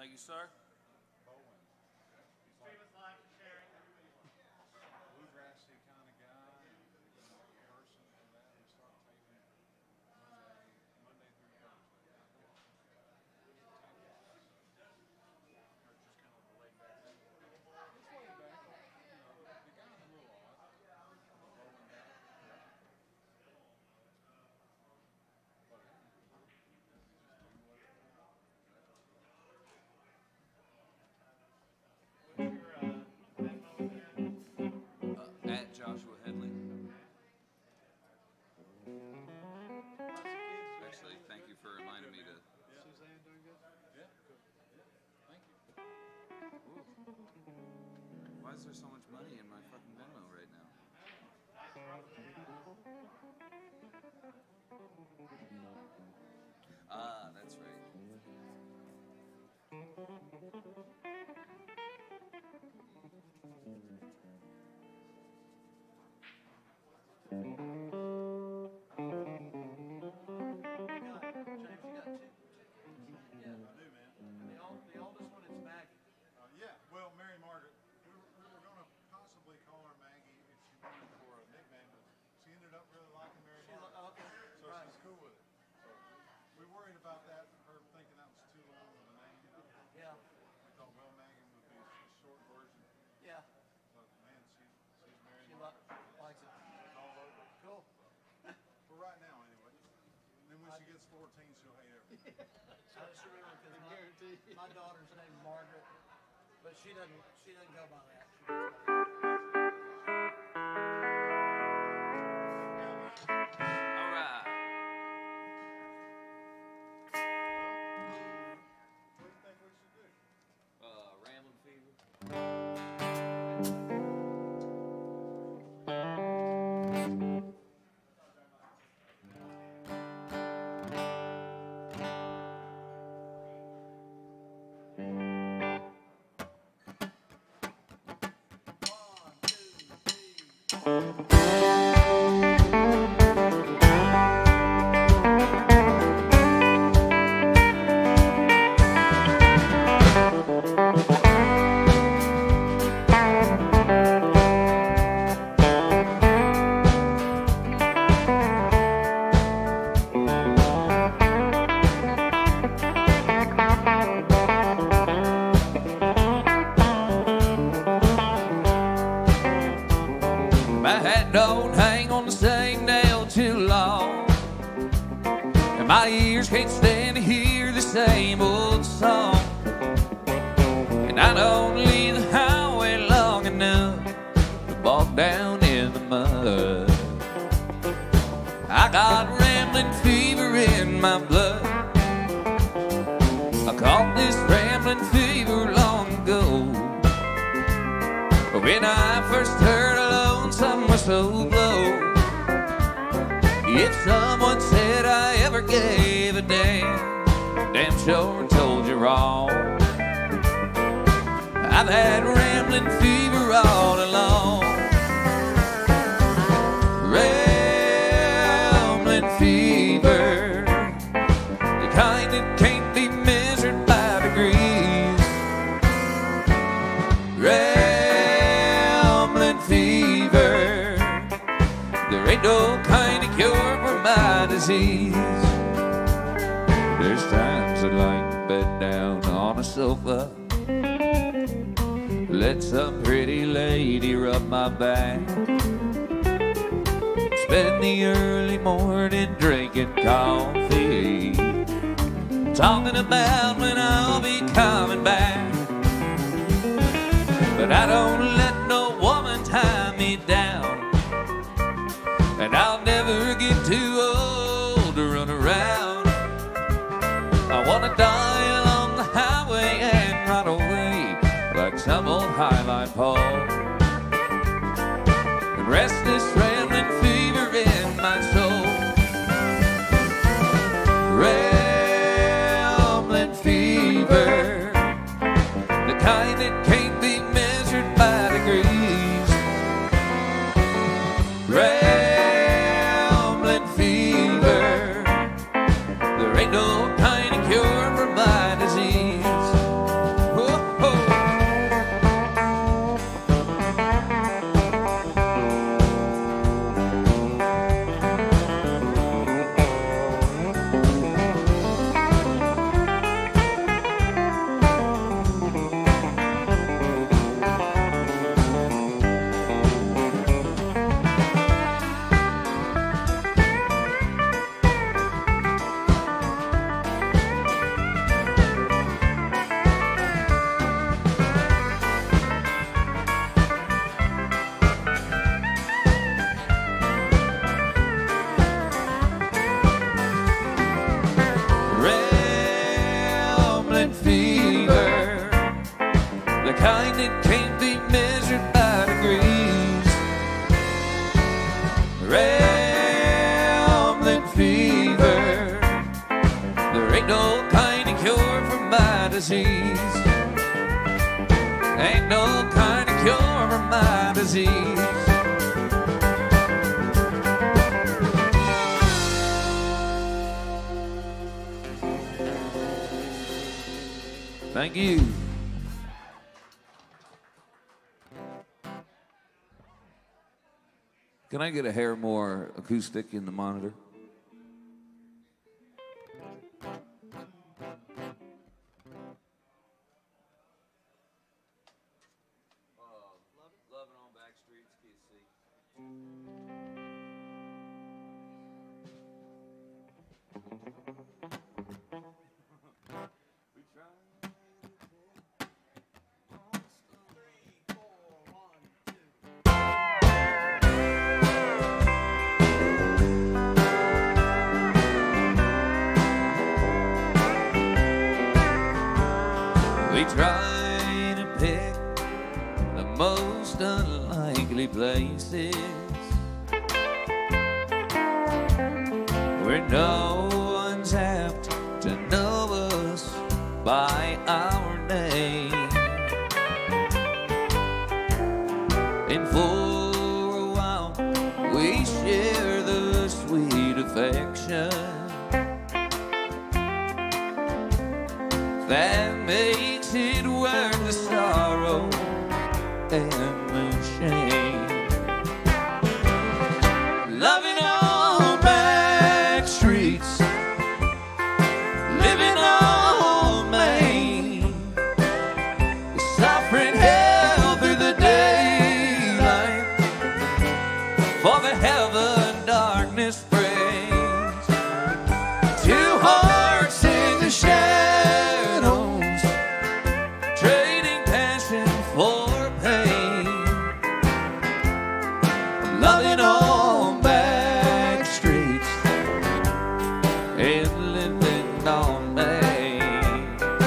Thank you, sir. Bluegrassy kind of guy, person for that. We start taping Monday through Thursday. Or just kind of laid back. It's laid back. The guy's a little odd. Bowling guy. At Joshua Hedley. Actually, thank you for reminding me to. Suzanne doing good? Yeah, good. Thank you. Ooh. Why is there so much money in my fucking Venmo right now? Ah, that's right. Yeah, well, Mary Margaret, we were going to possibly call her Maggie if she wanted for a nickname, but she ended up really liking Mary Margaret. So she's cool with it. So we worried about that, her thinking that was too long of a name. Yeah. We thought, well, Megan would be a short version. Yeah. But man, she's Mary She Margaret. likes it. It's all over. Cool. For right now, anyway. And then when she gets 14, she'll hate everything. I just remember because my daughter's named Margaret, but she doesn't go by that. She goes by All right. What do you think we should do? Rambling Fever. My hat don't hang on the same nail too long, and my ears can't stand to hear the same old song. And I don't leave the highway long enough to walk down in the mud. I got rambling fever in my blood. I caught this rambling fever long ago, when I first heard a lonesome whistle blow. If someone said I ever gave a damn sure told you wrong. I've had rambling fever all along. Rambling fever, the kind that can't be measured by degrees. Rambling fever, there ain't no kind of cure for my disease. There's times I'd like to bed down on a sofa, let some pretty lady rub my back, spend the early morning drinking coffee, talking about when I'll be coming back. But I don't let no woman tie me down, and I'll never get too old to run around. I wanna die along the highway and run away like some old highline pole, and rest this rambling fever in my soul. Rambling fever, the kind that can't be measured by degrees. Rambling fever, there ain't no kind of cure for Rambling fever, the kind that can't be measured by degrees. Rambling fever, there ain't no kind of cure for my disease. Ain't no kind of cure for my disease. Thank you. Can I get a hair more acoustic in the monitor? Loving on back streets, KC. We try. We try to pick the most unlikely places where no one's apt to know us by our name. And for a while we share the sweet affection that makes it worth the sorrow and the shame. Loving on back streets, living on Main, suffering hell through the daylight for the heaven darkness brings. Two hearts in the shadows, trading passion for pain. Loving on back streets and living on Main.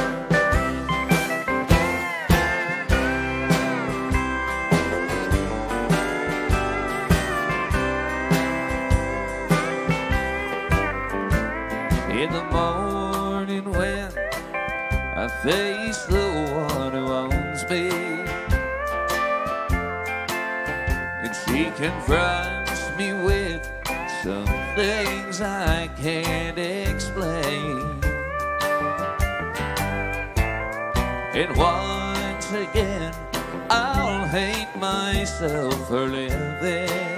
In the morning when I face the one who owns me, and she confronts me with some things I can't explain. And once again I'll hate myself for living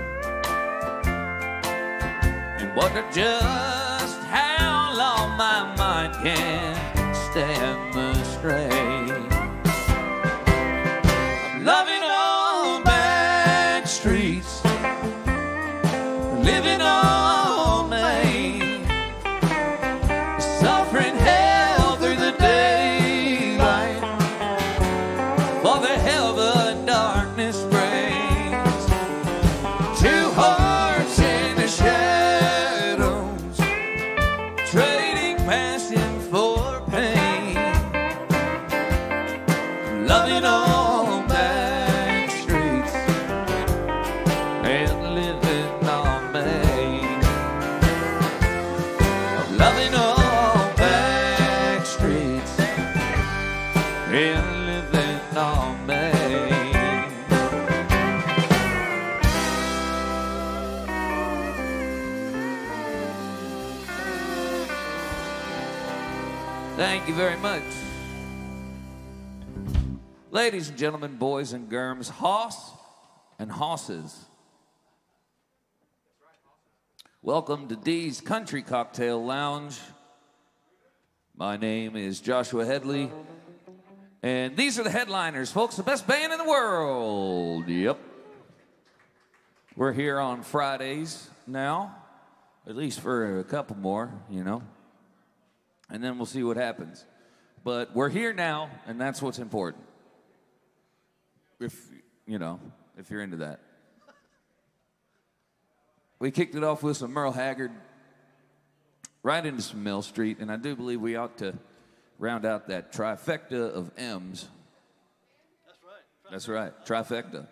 and wonder just how long my mind can stand the strain. I'm loving on back streets, living on Main, suffering hell through the daylight for the heaven darkness brings. Two hearts in the shadows, trading passion for pain. Loving on back streets and living on Main. I'm loving on back streets and living on Main. Thank you very much. Ladies and gentlemen, boys and girls, hoss and hosses, welcome to Dee's Country Cocktail Lounge. My name is Joshua Hedley, and these are the Hedliners, folks, the best band in the world. Yep. We're here on Fridays now, at least for a couple more, you know, and then we'll see what happens. But we're here now, and that's what's important. If, you know, if you're into that. We kicked it off with some Merle Haggard right into some Mill Street, and I do believe we ought to round out that trifecta of M's. That's right. That's right, trifecta.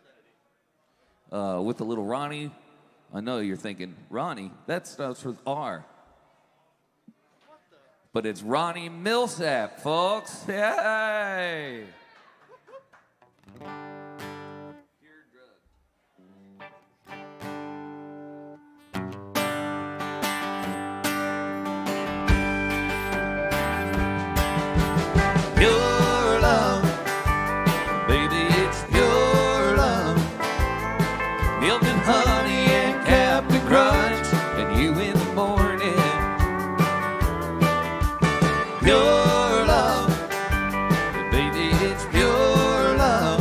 With the little Ronnie. I know you're thinking, Ronnie, that starts with R. But it's Ronnie Millsap, folks. Yay! Pure love, baby, it's pure love. Milk and honey and Captain Crunch, and you in the morning. Pure love, baby, it's pure love.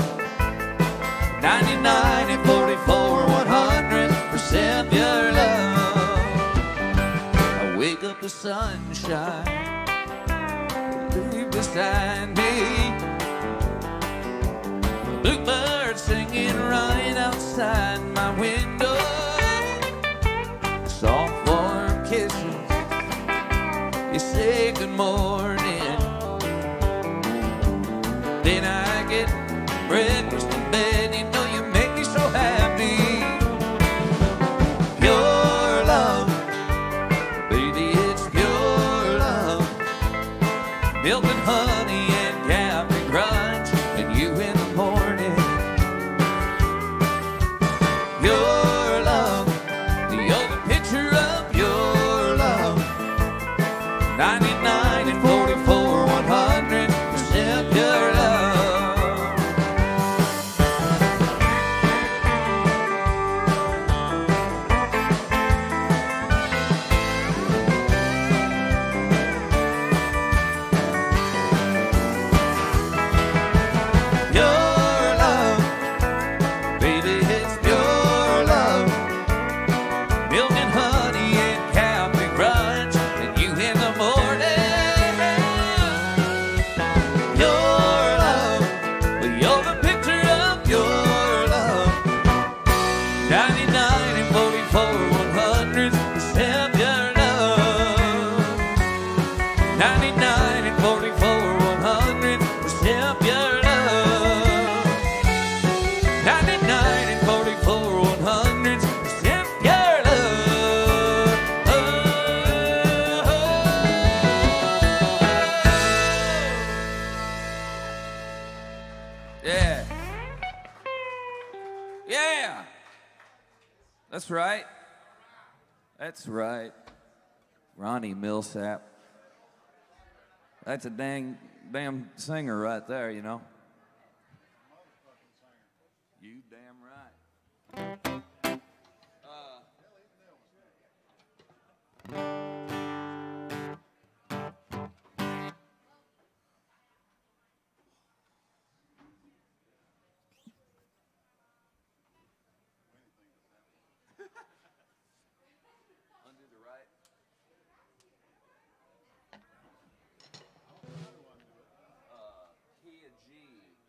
99 and 44, 100% pure love. I wake up to sunshine, leave beside me. Bluebird singing right outside my window. Soft warm kisses, you say good morning. Then I get breakfast in bed, you know you make me so happy. Pure love, baby, it's pure love. Milk and honey and Captain Crunch, and you in the morning. Pure love, you're the picture of pure love. 99 and 44, 100% pure love. Pure love, baby, it's pure love. Milk and honey and Captain Crunch, and you in the morning. Pure love, well, you're the picture of pure love. 99 and 44, 100% pure love. 99 and 44, 100% pure love. 99 and 44, 100% pure love. Yeah. Yeah. That's right. That's right. Ronnie Millsap. That's a damn singer right there, you know. You damn right. Undo the right. Key of G.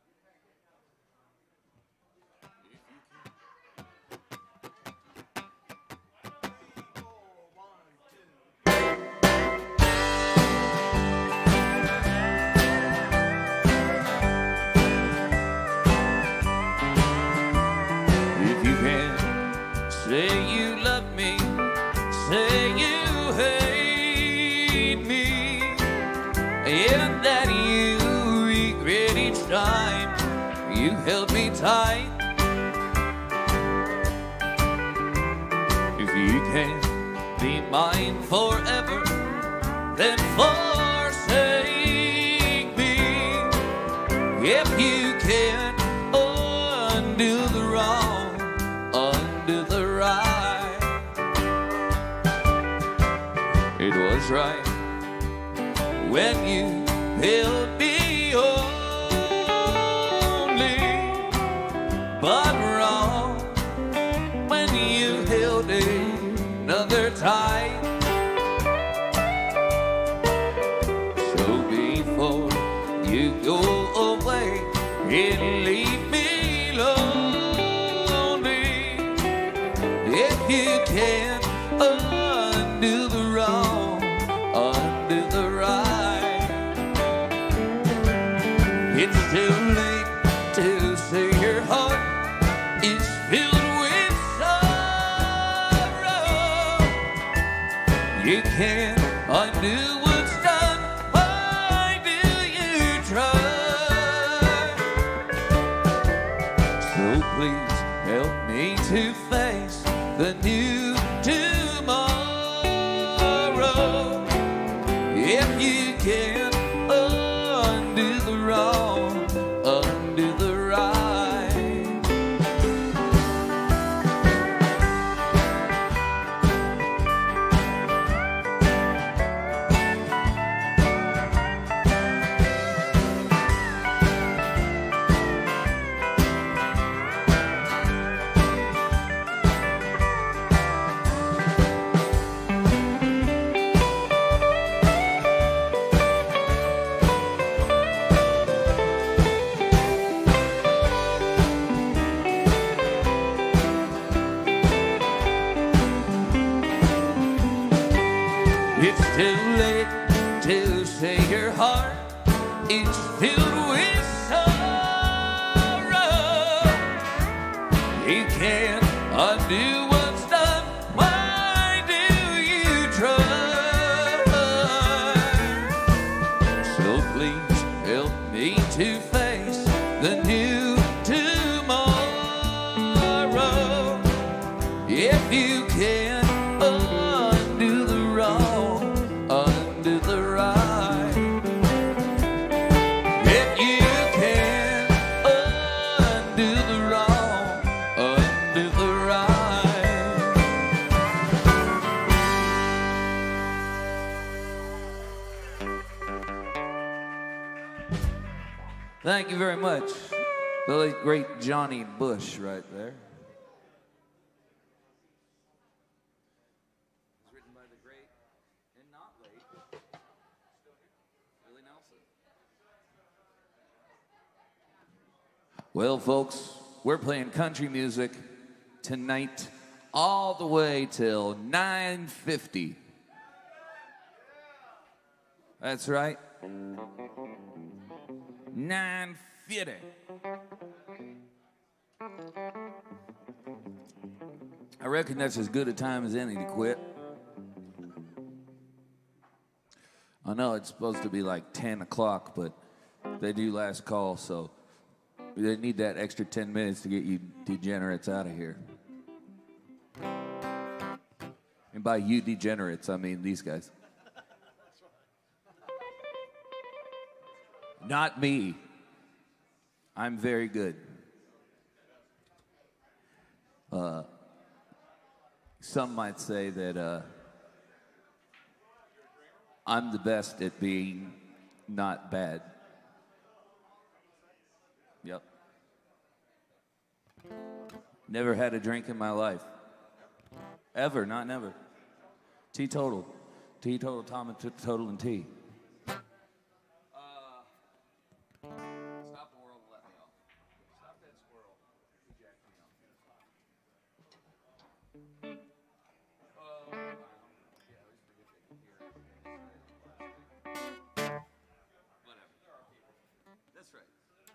If you can say you love me, say you hate me, and that you regret each time you held me tight. If you can be mine forever, then forsake me. If you can undo the wrong, undo the right. It was right when you held me only, but wrong when you held another tight. So before you go away and leave me lonely, if you can undo the wrong, undo the right. It's too late to say your heart is filled with sorrow. You can't undo what's done. Why do you try? So please help me to face the new tomorrow. If you can undo the wrong, undo the right. It's too late to say your heart is filled with sorrow. You can't undo what's done. Why do you try? So please help me to face the new tomorrow. If you can undo the wrong, undo the right. If you can undo the wrong, undo the right. Thank you very much. The late great Johnny Bush right there. Well, folks, we're playing country music tonight all the way till 9:50. That's right. 9:50. I reckon that's as good a time as any to quit. I know it's supposed to be like 10 o'clock, but they do last call, so they need that extra 10 minutes to get you degenerates out of here. And by you degenerates, I mean these guys. Not me. I'm very good. Some might say that I'm the best at being not bad. Yep. Never had a drink in my life. Ever, not never. Teetotal. Teetotal, Tom, and total and tea. Stop the world and let me off. Stop that squirrel. He jacked me off. Whatever. That's right.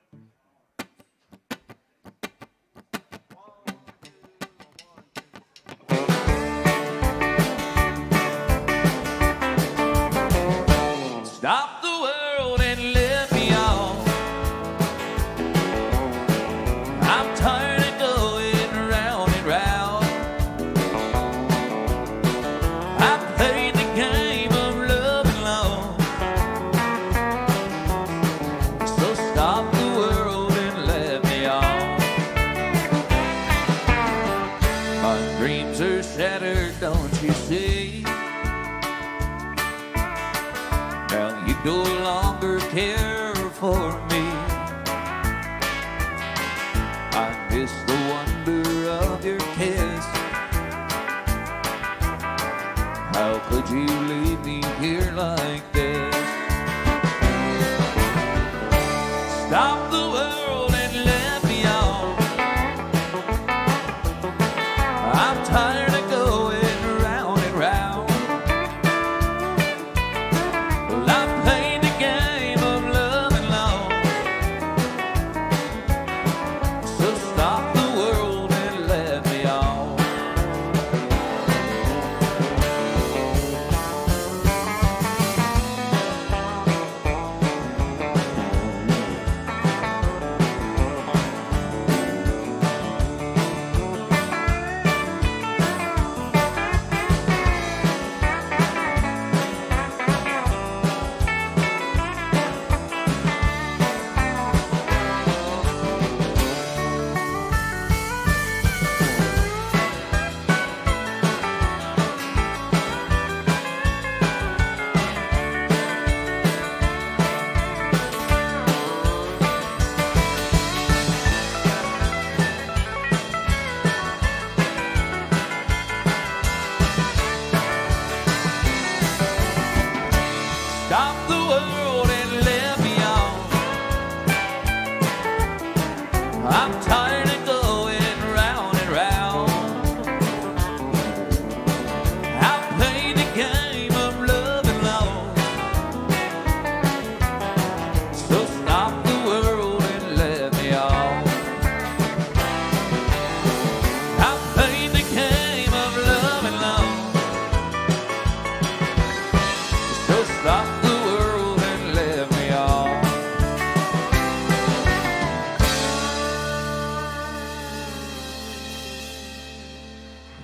Stop the world and let me off. I'm tired of going round and round. I've played the game of love and loss. So stop the world and let me off. My dreams are shattered, don't you see? Now you no longer care for me. I miss the wonder of your kiss. How could you leave me here like this? Stop the world and let me off. I'm tired of going round and round. Well, I played the game of love and loss.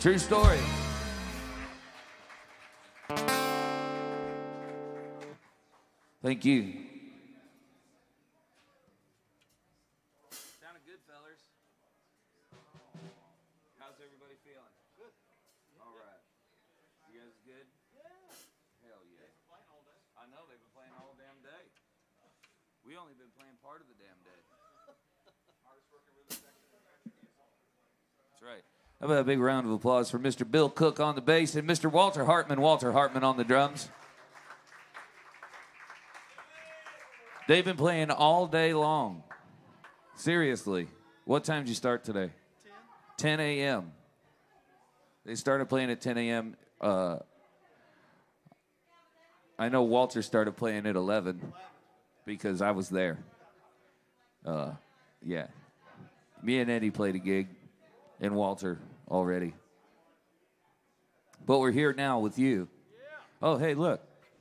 True story. Thank you. Sounded good, fellers. How's everybody feeling? Good. All right. You guys good? Yeah. Hell yeah. They've been playing all day. I know, they've been playing all damn day. We only been playing part of the damn day. That's right. How about a big round of applause for Mr. Bill Cook on the bass and Mr. Walter Hartman on the drums. They've been playing all day long. Seriously. What time did you start today? 10 a.m. They started playing at 10 a.m. I know Walter started playing at 11 because I was there. Yeah. Me and Eddie played a gig, and Walter already. But we're here now with you. Oh, hey, look.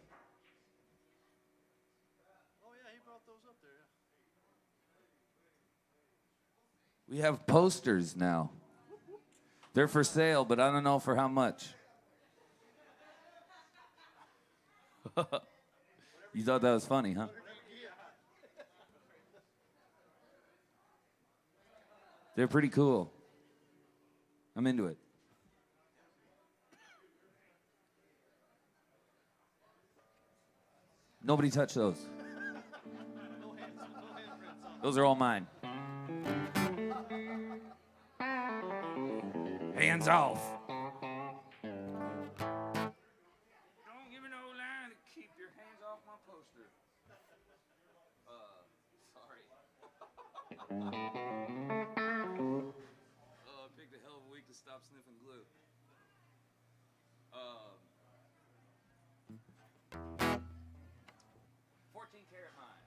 We have posters now. They're for sale, but I don't know for how much. You thought that was funny, huh? They're pretty cool. I'm into it. Nobody touch those. Those are all mine. Hands off. Don't give me no line to keep your hands off my poster. Sorry. I picked a hell of a week to stop sniffing glue. 14-karat mine.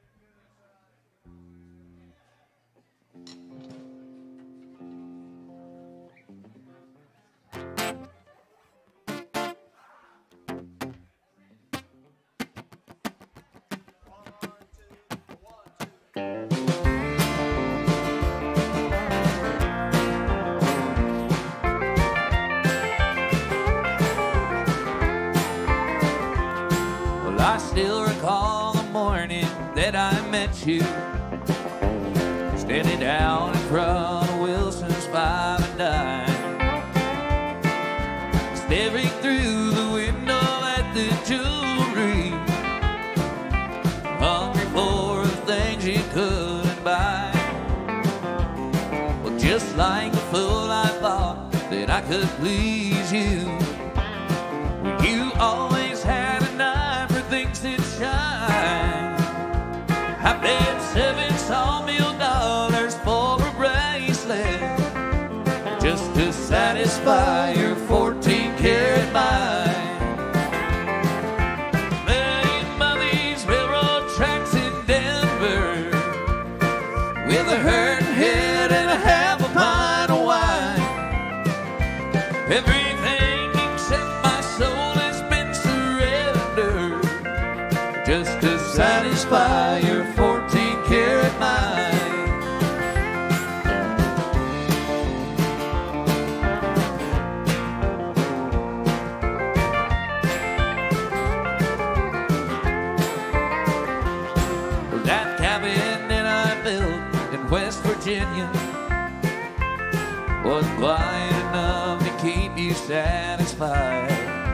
I still recall the morning that I met you, standing down in front of Wilson's 5 and Dime, staring through the window at the jewelry, hungry for the things you couldn't buy. Well, just like a fool, I thought that I could please you. You always had an eye for things that shine. I paid $7 sawmill for a bracelet just to satisfy your 14-karat mind. Laying by these railroad tracks in Denver with a hurting head and a half a pint of wine. Everything except my soul has been surrendered just to satisfy your 14-karat mind. That cabin that I built in West Virginia was quiet enough to keep you satisfied.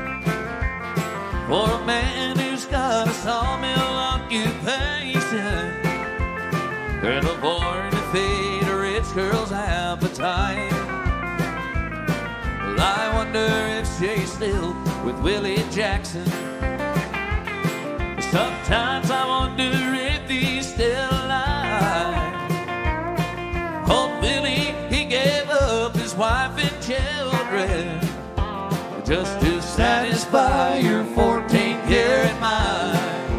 For a man who's got a sawmill occupation, and a born to feed a rich girl's appetite. Well, I wonder if she's still with Willie Jackson. Sometimes I wonder if he's still alive. Old Willie, he gave up his wife and children just to satisfy your 14-karat mind.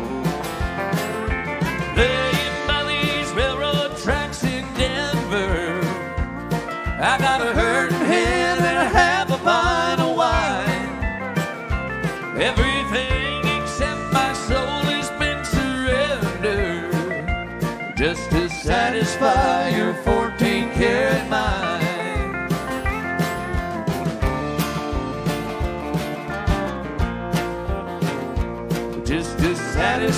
Laying by these railroad tracks in Denver, I got a hurting head and a half a pint of wine. Everything except my soul has been surrendered just to satisfy your 14-karat mind.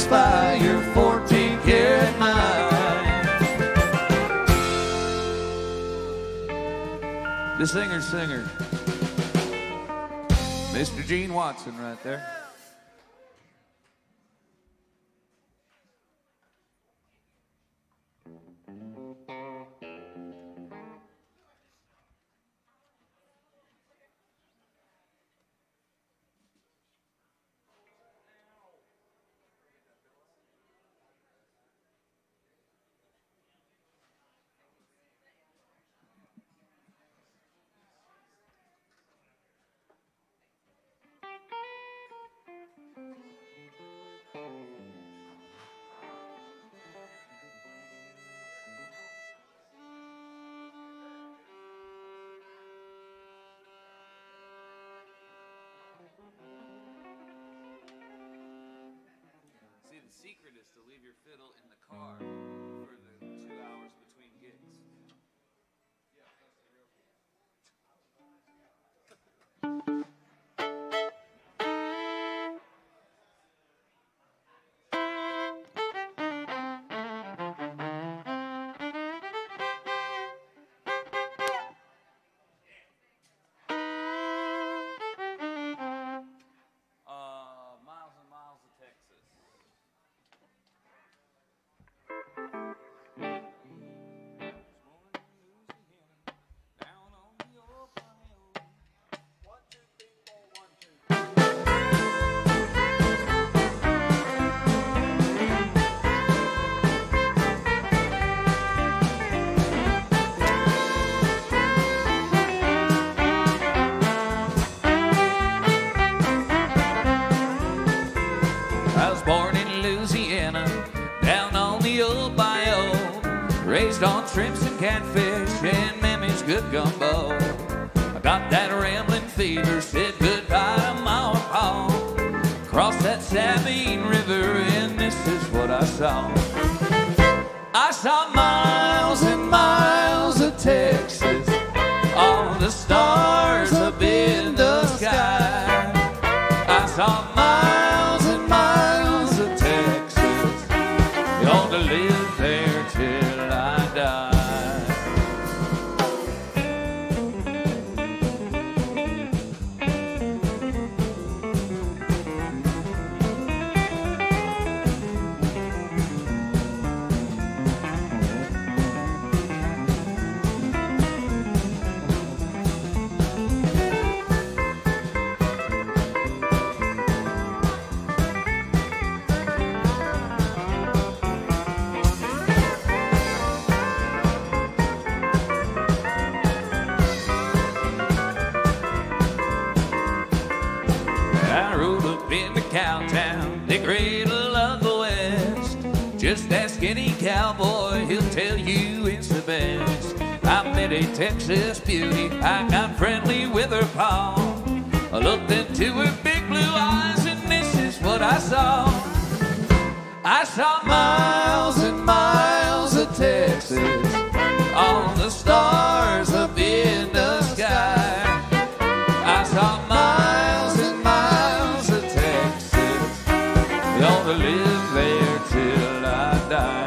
satisfy your 14-karat mind. The singer, Mr. Gene Watson right there. See, the secret is to leave your fiddle in the car for the 2 hours between gigs. Miles and miles of Texas. Down on the Ohio. 1, 2, 3, 4, 1, 2. I was born in Louisiana, down on the old bayou, raised on shrimps and catfish and Mammy's good gumbo. I got that rambling fever, said goodbye to my pa. Crossed that Sabine River and this is what I saw. I saw miles and miles of Texas, all the stars up in the sky. I saw miles and miles of Texas, you ought to live there till I die. I rode up into Cowtown, the cradle of the West. Just ask any cowboy, he'll tell you it's the best. I met a Texas beauty, I got friendly with her paw. I looked into her big blue eyes and this is what I saw. I saw miles and miles of Texas, all the stars up in the sky. I saw miles and miles of Texas, gonna live there till I die.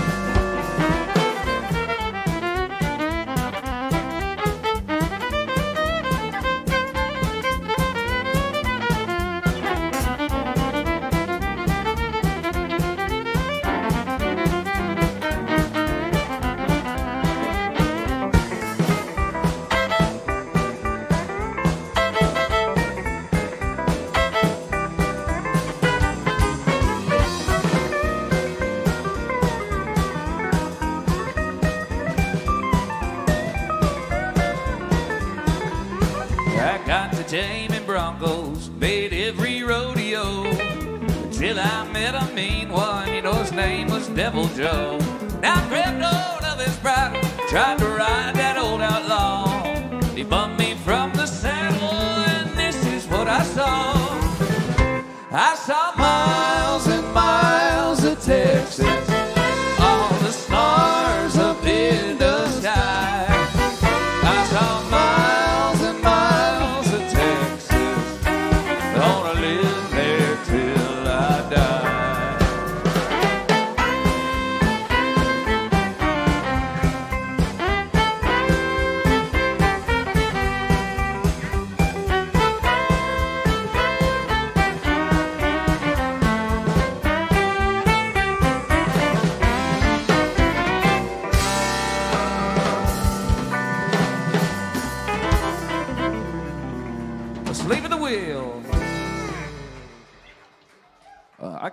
I got the taming Broncos, made every rodeo, until I met a mean one, you know his name was Devil Joe. Now I grabbed hold of his bridle, tried to ride that old outlaw. He bumped me from the saddle, and this is what I saw. I saw miles and miles of Texas, all the stars up in the sky. I saw miles and miles of Texas, gonna live there till I die.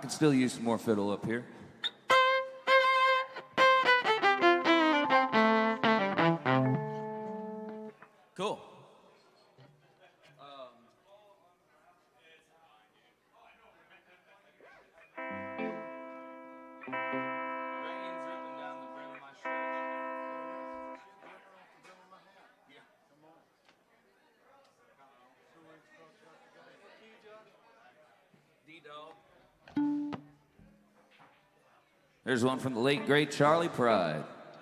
could still use some more fiddle up here. Cool. Rain's dripping down the brim of my shirt. Yeah. D-Dog. There's one from the late, great Charlie Pride.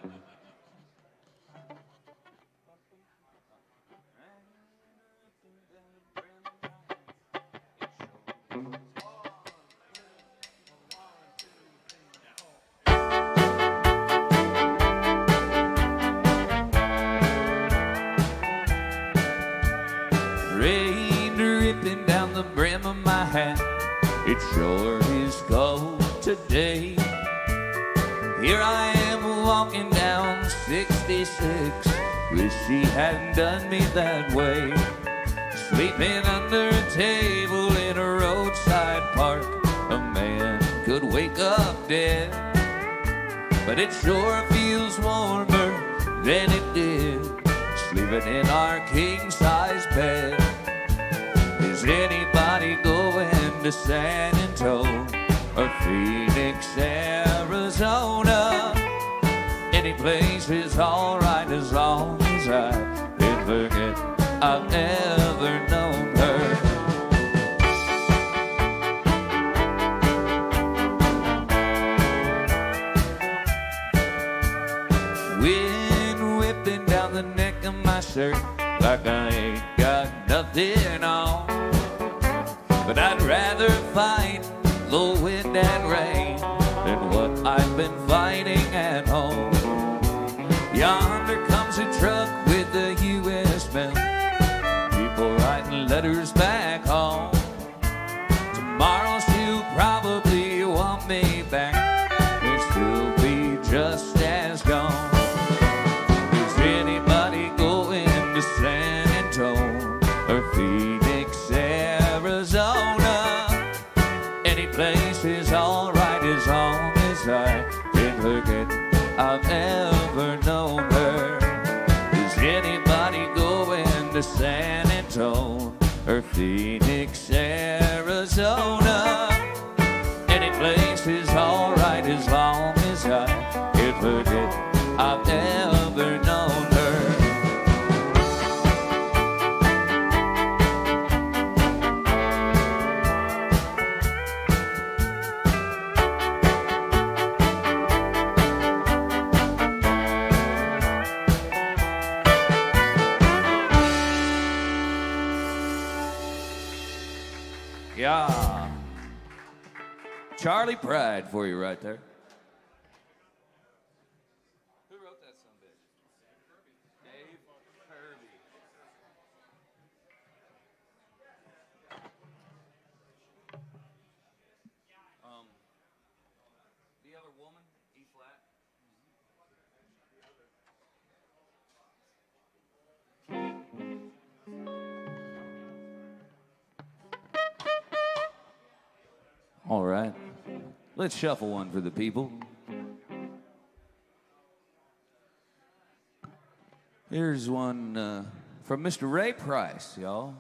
Rain dripping down the brim of my hat. It sure is cold today. Here I am walking down 66. Wish she hadn't done me that way. Sleeping under a table in a roadside park. A man could wake up dead, but it sure feels warmer than it did sleeping in our king-size bed. Is anybody going to San Antonio or Phoenix, Arizona? Any place is alright as long as I can forget I've ever known her. Wind whipping down the neck of my shirt like I ain't got nothing on. But I'd rather fight the wind and rain than what I've been fighting at home. Yonder comes a truck with the U.S. mail, people writing letters back home. Tomorrow she'll probably want me back, and still be just as gone. Is anybody going to San Antonio or Phoenix, Arizona? Any place is alright as long as I can forget I've ever known her. Is anybody going to San Antonio or Phoenix, Arizona? Any place is alright as long as I can forget I've ever known her. Yeah. Charlie Pride for you right there. Who wrote that son of a bitch? Dave Kirby. The other woman, E flat. All right, let's shuffle one for the people. Here's one from Mr. Ray Price, y'all.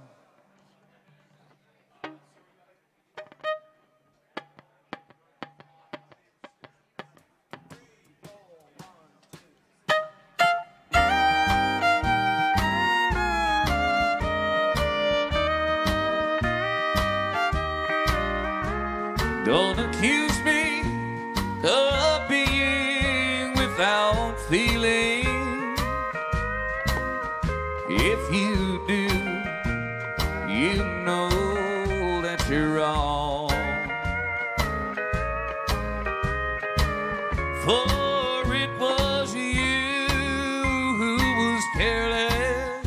Don't accuse me of being without feeling. If you do, you know that you're wrong. For it was you who was careless,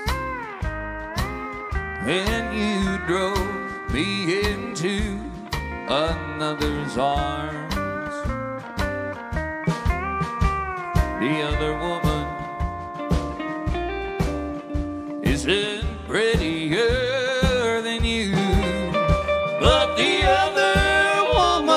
and you drove me into another's arms. The other woman isn't prettier than you, but the other woman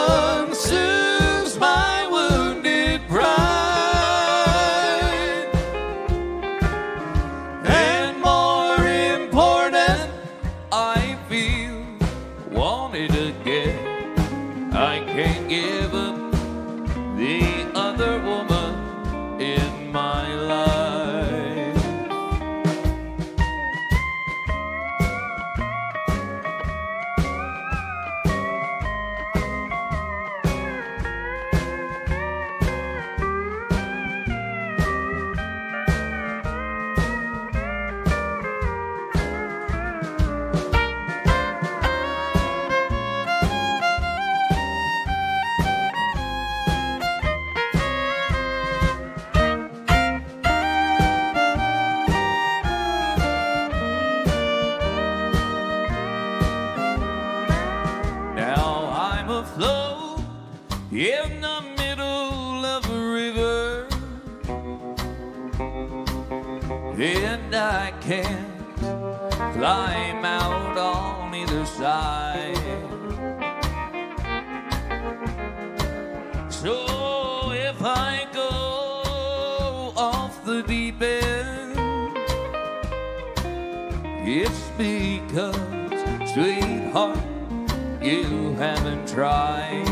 and I can't climb out on either side. So if I go off the deep end, it's because, sweetheart, you haven't tried.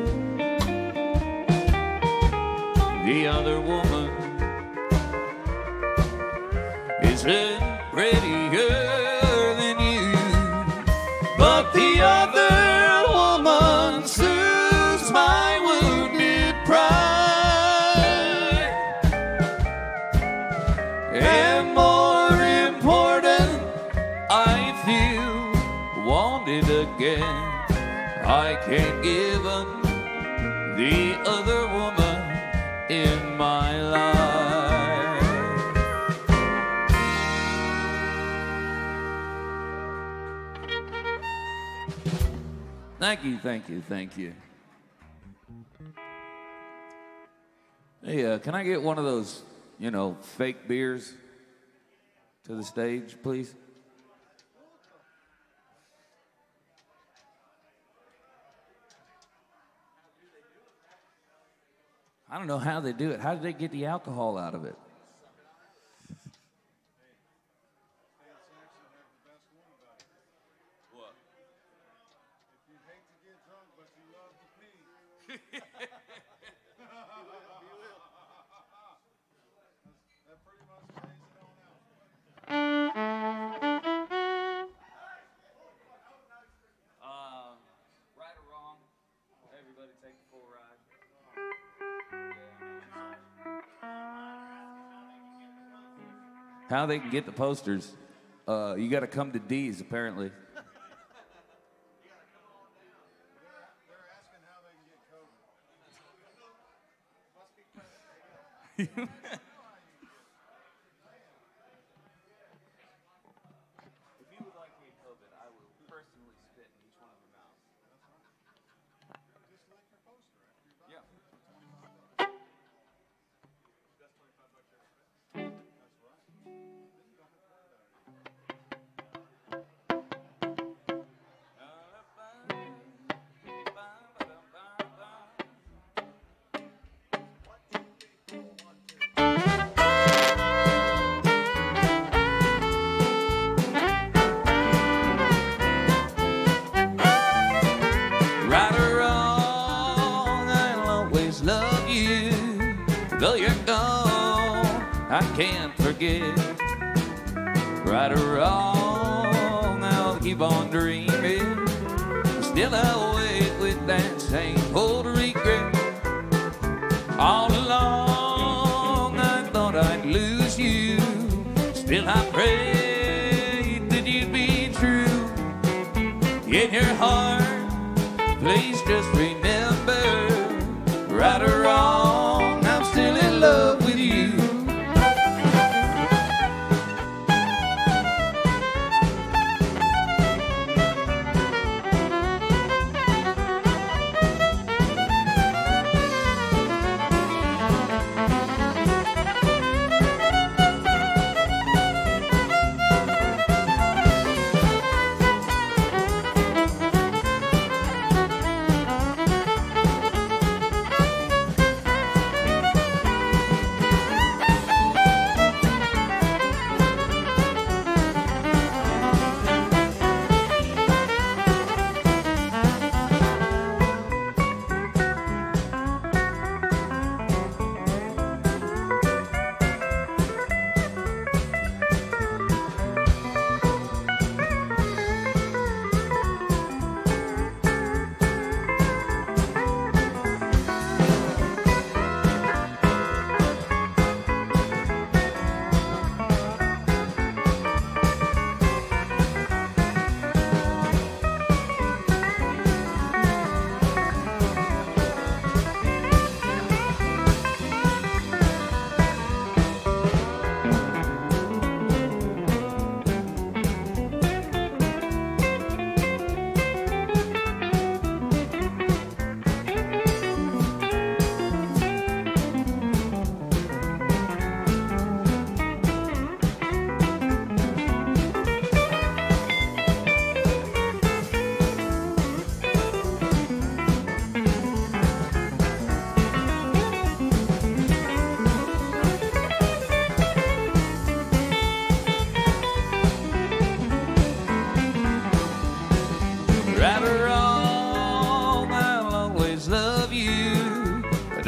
The other woman isn't prettier than you, but the other woman soothes my wounded pride. And more important, I feel wanted again. I can't give up the other woman in my life. Thank you, thank you, thank you. Hey, can I get one of those, you know, fake beers to the stage, please? I don't know how they do it. How did they get the alcohol out of it? What? If you hate to get drunk, but you love to pee. That pretty much lays it on out. Right or wrong, everybody take a full ride. How they can get the posters? You got to come to D's, apparently. They're asking how they can get COVID. If you would like to get COVID, I will personally spit in each one of your mouths. Just lick your poster after you're done. Yeah. That's $25 every spit. That's right. Then you don't have to worry about it. Right or wrong, I'll always love you. Though you're gone, I can't forget. Right or wrong, I'll keep on dreaming. Still I'll wait with that same old regret. All along, I thought I'd lose you. Still I prayed that you'd be true. In your heart, please just remember, right or wrong, I'm still in love with you.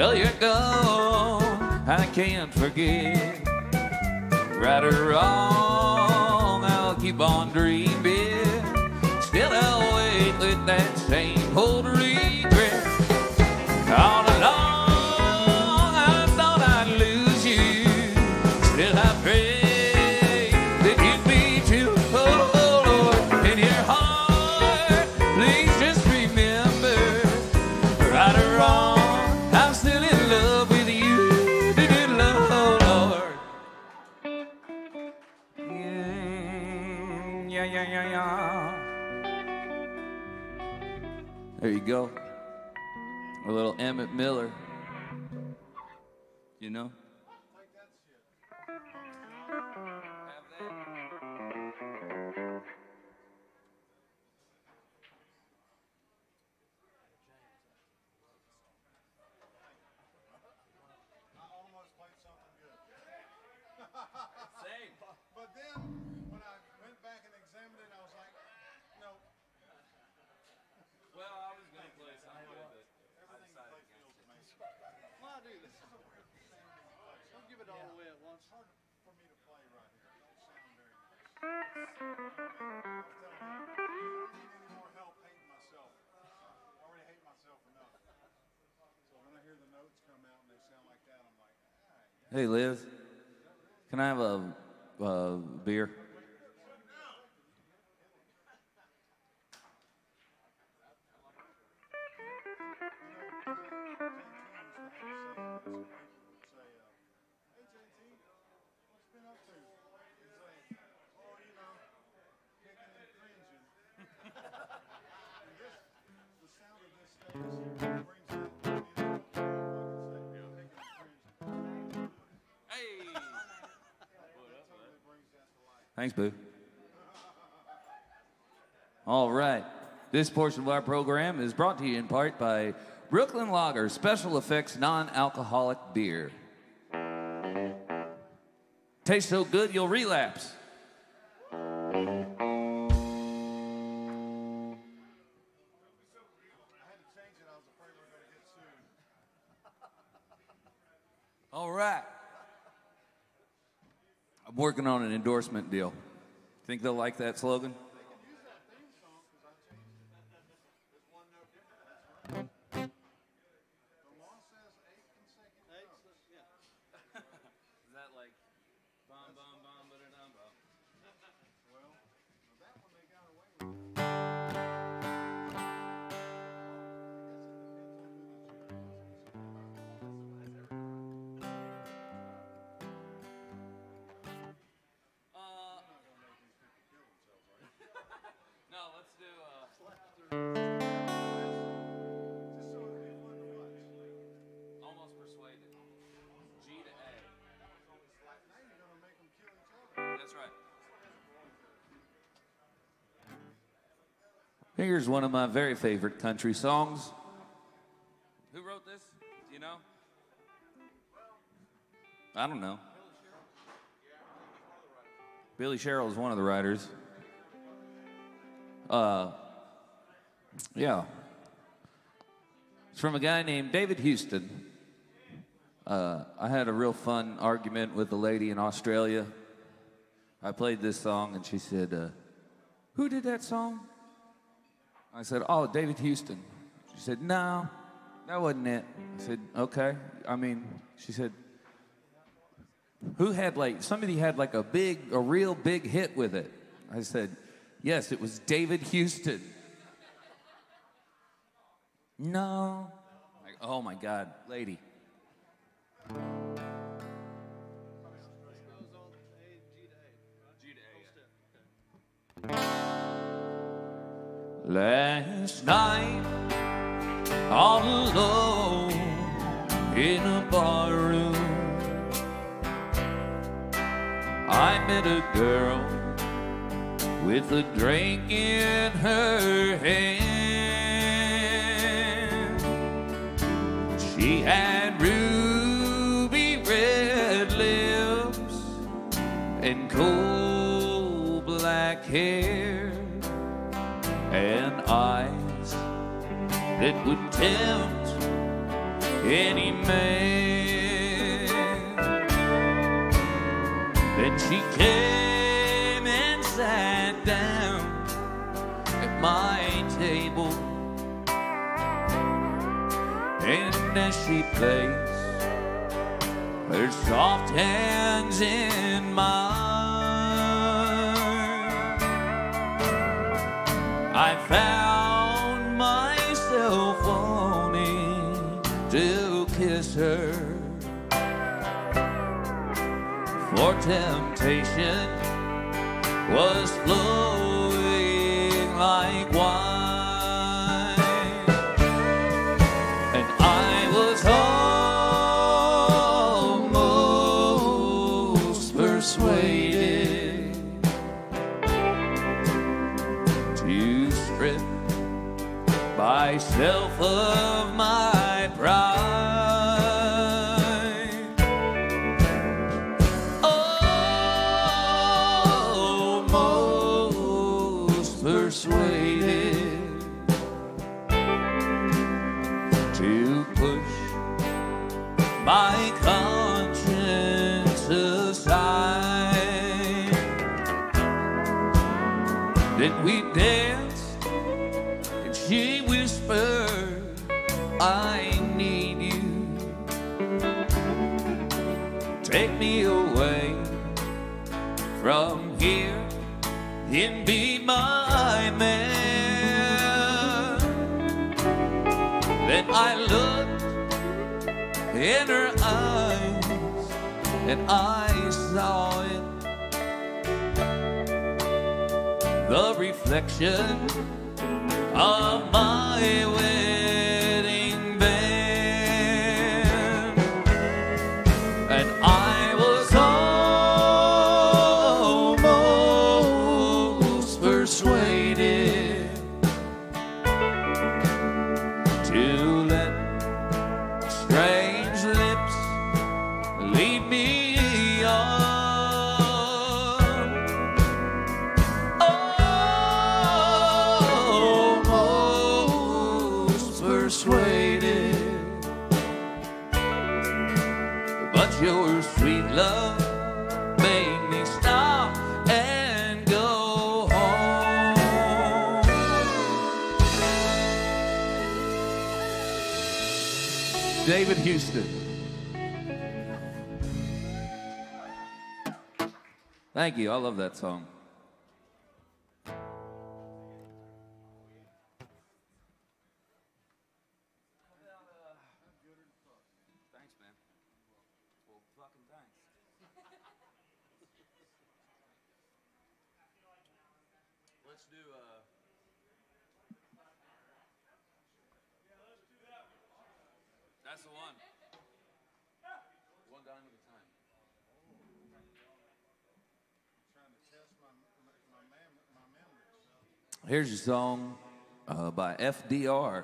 till you're gone. I can't forget. Right or wrong, I'll keep on dreaming. Still I'll wait with that same old regret. All along I thought I'd lose you. Still I pray that you'd be too. Oh Lord, in your heart, please just remember. Right or wrong, I'm still in love with you. Lord. Yeah. There you go. A little Emmett Miller. You know? But then, when I went back and examined it, I was like, no. Well, I was going to play something, but Everything you play feels amazing. Well, I do. This is a weird thing. Don't give it all away at once. It's hard for me to play right here. It don't sound very nice. I'm telling you, I don't need any more help hating myself. I already hate myself enough. So when I hear the notes come out and they sound like that, I'm like, ah, yeah. Hey, Liz, can I have a beer? Thanks, boo. All right. This portion of our program is brought to you in part by Brooklyn Lager Special Effects Non-Alcoholic Beer. Tastes so good you'll relapse. I had to change it. I was afraid we were going to get sued. All right. I'm working on an endorsement deal. Think they'll like that slogan? They can use that theme song because I changed it. There's one note different. That's right. The law says 8 consecutive notes. Yeah. Is that like bum bum bum ba-da-dum bum? Well, that one they got away with. No, let's do Just so it'd be fun to watch. Almost Persuaded. G to A. Now you're going to make them kill each other. That's right. Here's one of my very favorite country songs. Who wrote this? Do you know? I don't know. Billy Sherrill is one of the writers. Yeah. It's from a guy named David Houston. I had a real fun argument with a lady in Australia. I played this song and she said, who did that song? I said, oh, David Houston. She said, no, that wasn't it. I said, okay. I mean, she said, somebody had like a real big hit with it. I said, yes, it was David Houston. No. Like, oh my God, lady. This goes on A, G to A. Right? G to A, Full step. Okay. Last night, all alone in a barroom, I met a girl with a drink in her hand. She had ruby red lips and coal black hair and eyes that would tempt any man. Then she came and sat down at my table, and as she placed her soft hands in mine, I found myself wanting to kiss her, for temptation was flowing like wine, and I was almost persuaded to strip myself of my pride. Almost persuaded to push my conscience aside. Then we danced, and she whispered, I need you. Take me away from here and be my man. Then I looked in her eyes, and I saw it, the reflection of my wedding band, and I was almost persuaded to let strange lips lead me on. Almost persuaded, but your sweet love made me stop and go home. David Houston. Thank you. I love that song. Thanks, man. Well, fucking thanks. Let's do that's the one. One dime at a time. Trying to test my memories. Here's a song by FDR.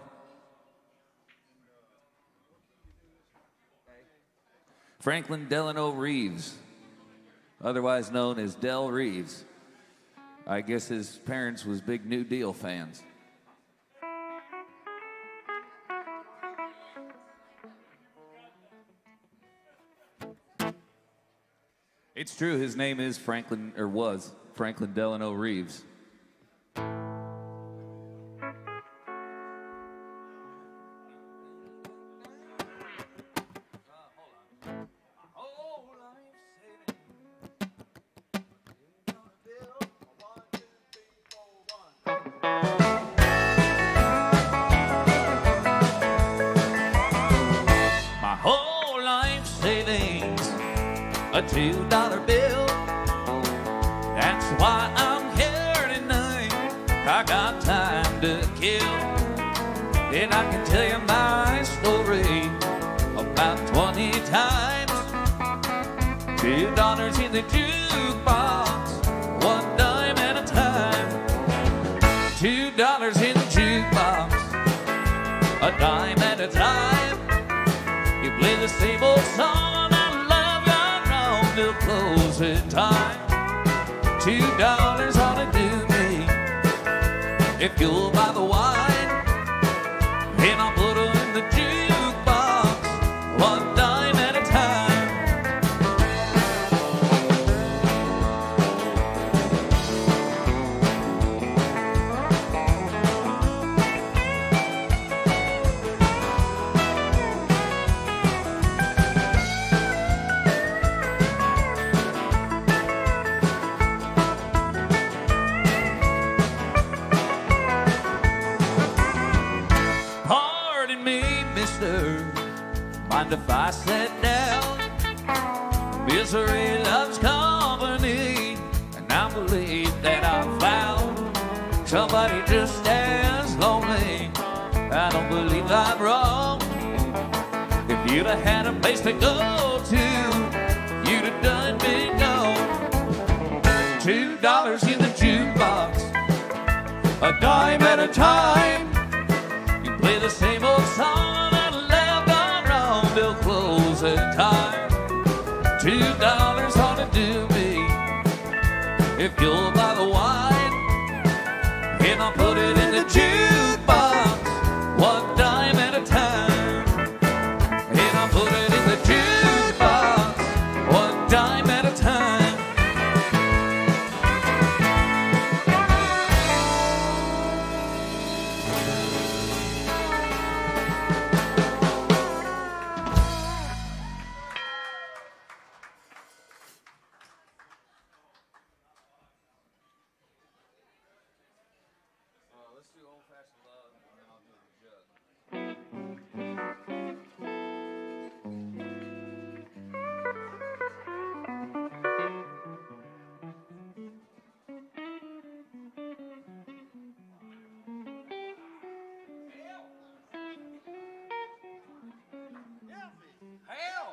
Franklin Delano Reeves, otherwise known as Del Reeves. I guess his parents was big New Deal fans. It's true, his name is Franklin, or was Franklin Delano Reeves. My whole life savings, a $2 bill. That's why I'm here tonight. I got time to kill, and I can tell you my story about 20 times. $2 in the jukebox, one dime at a time. $2 in the jukebox, a dime at a time. You play the same old song about love gone wrong till closing time. $2 ought to do me if you'll buy the wine, and I'll put her in the jukebox I sat down. Misery loves company, and I believe that I found somebody just as lonely. I don't believe I'm wrong. If you'd have had a place to go to, you'd have done bingo. $2 in the jukebox, a dime at a time. You play the same old song that left gone wrong. They'll close at time. $2 ought to do me if you'll buy the wine, and I'll put it in the jukebox, one dime at a time. And I'll put it in the jukebox, one dime at a time. Let's do old-fashioned love, and then I'll do the jug. Hell!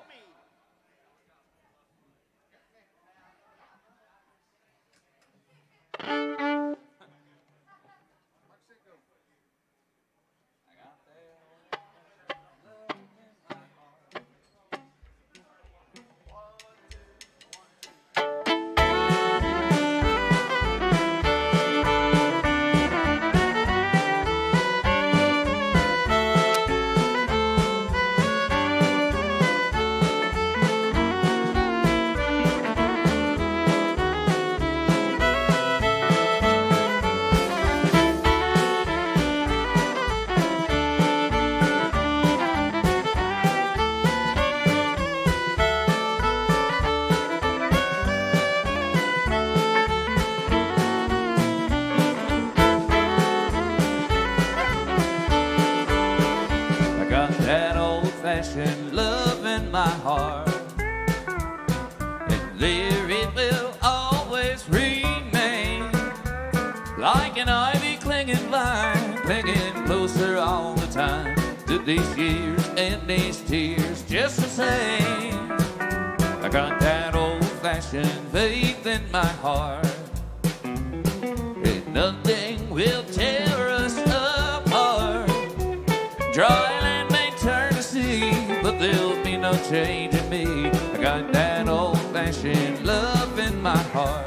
That old-fashioned love in my heart, and there it will always remain, like an ivy clinging vine, clinging closer all the time to these years and these tears just the same. I got that old-fashioned faith in my heart, and nothing will tear us apart. Dry land may turn to sea, but there'll be no change in me. I got that old-fashioned love in my heart.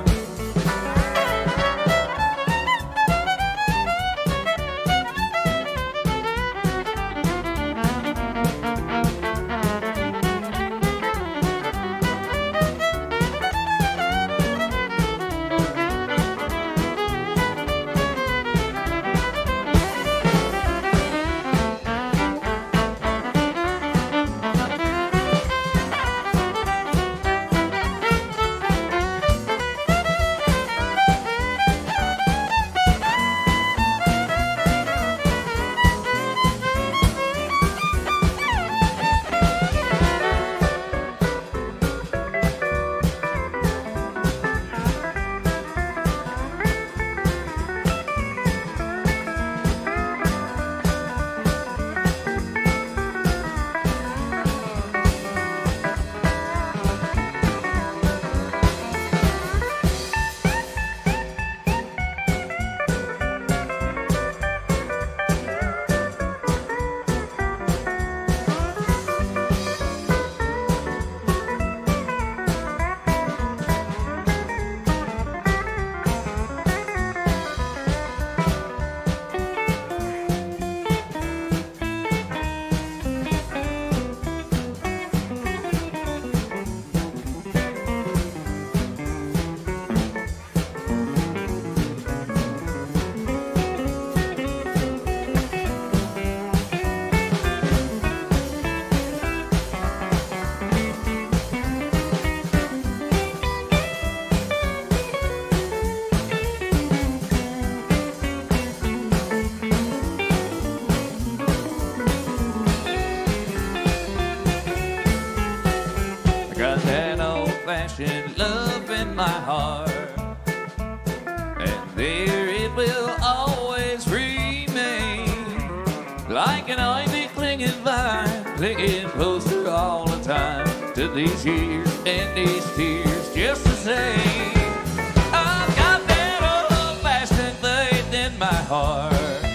Got that old-fashioned love in my heart, and there it will always remain, like an ivy clinging vine, clinging closer all the time to these years and these tears just the same. I've got that old-fashioned faith in my heart,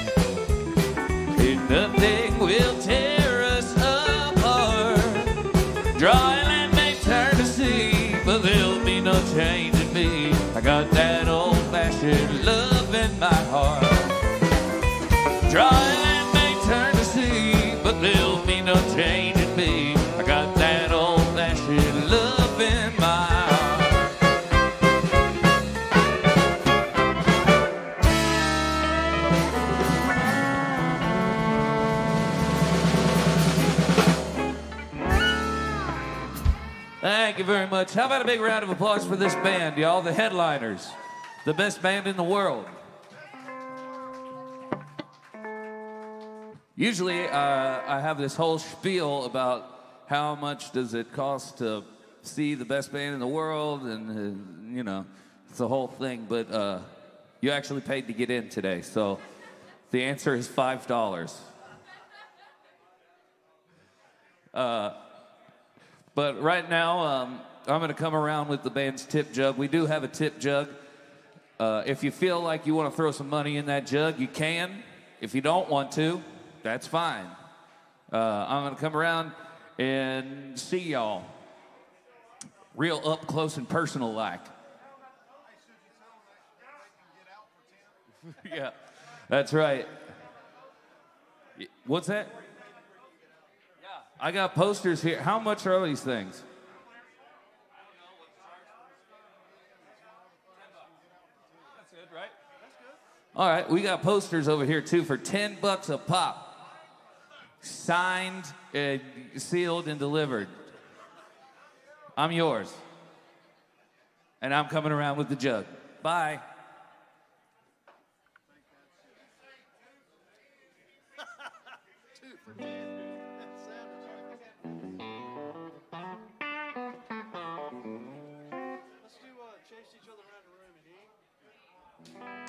and nothing will tear us apart. Dry land may turn to sea, but there'll be no change in me. I got that old-fashioned love in my heart. Dry land may turn to sea, but there'll be no change in me. I got that old-fashioned love in my heart. Thank you very much. How about a big round of applause for this band, y'all? The Hedliners, the best band in the world. Usually, I have this whole spiel about how much does it cost to see the best band in the world, and you know, it's the whole thing. But you actually paid to get in today, so the answer is $5. But right now, I'm going to come around with the band's tip jug. We do have a tip jug. If you feel like you want to throw some money in that jug, you can. If you don't want to, that's fine. I'm going to come around and see y'all real up close and personal like. Yeah, that's right. What's that? I got posters here. How much are these things? That's good, right? That's good. All right, we got posters over here too for $10 a pop. Signed, sealed, and delivered. I'm yours. And I'm coming around with the jug. Bye. Chase each other around the room and eat.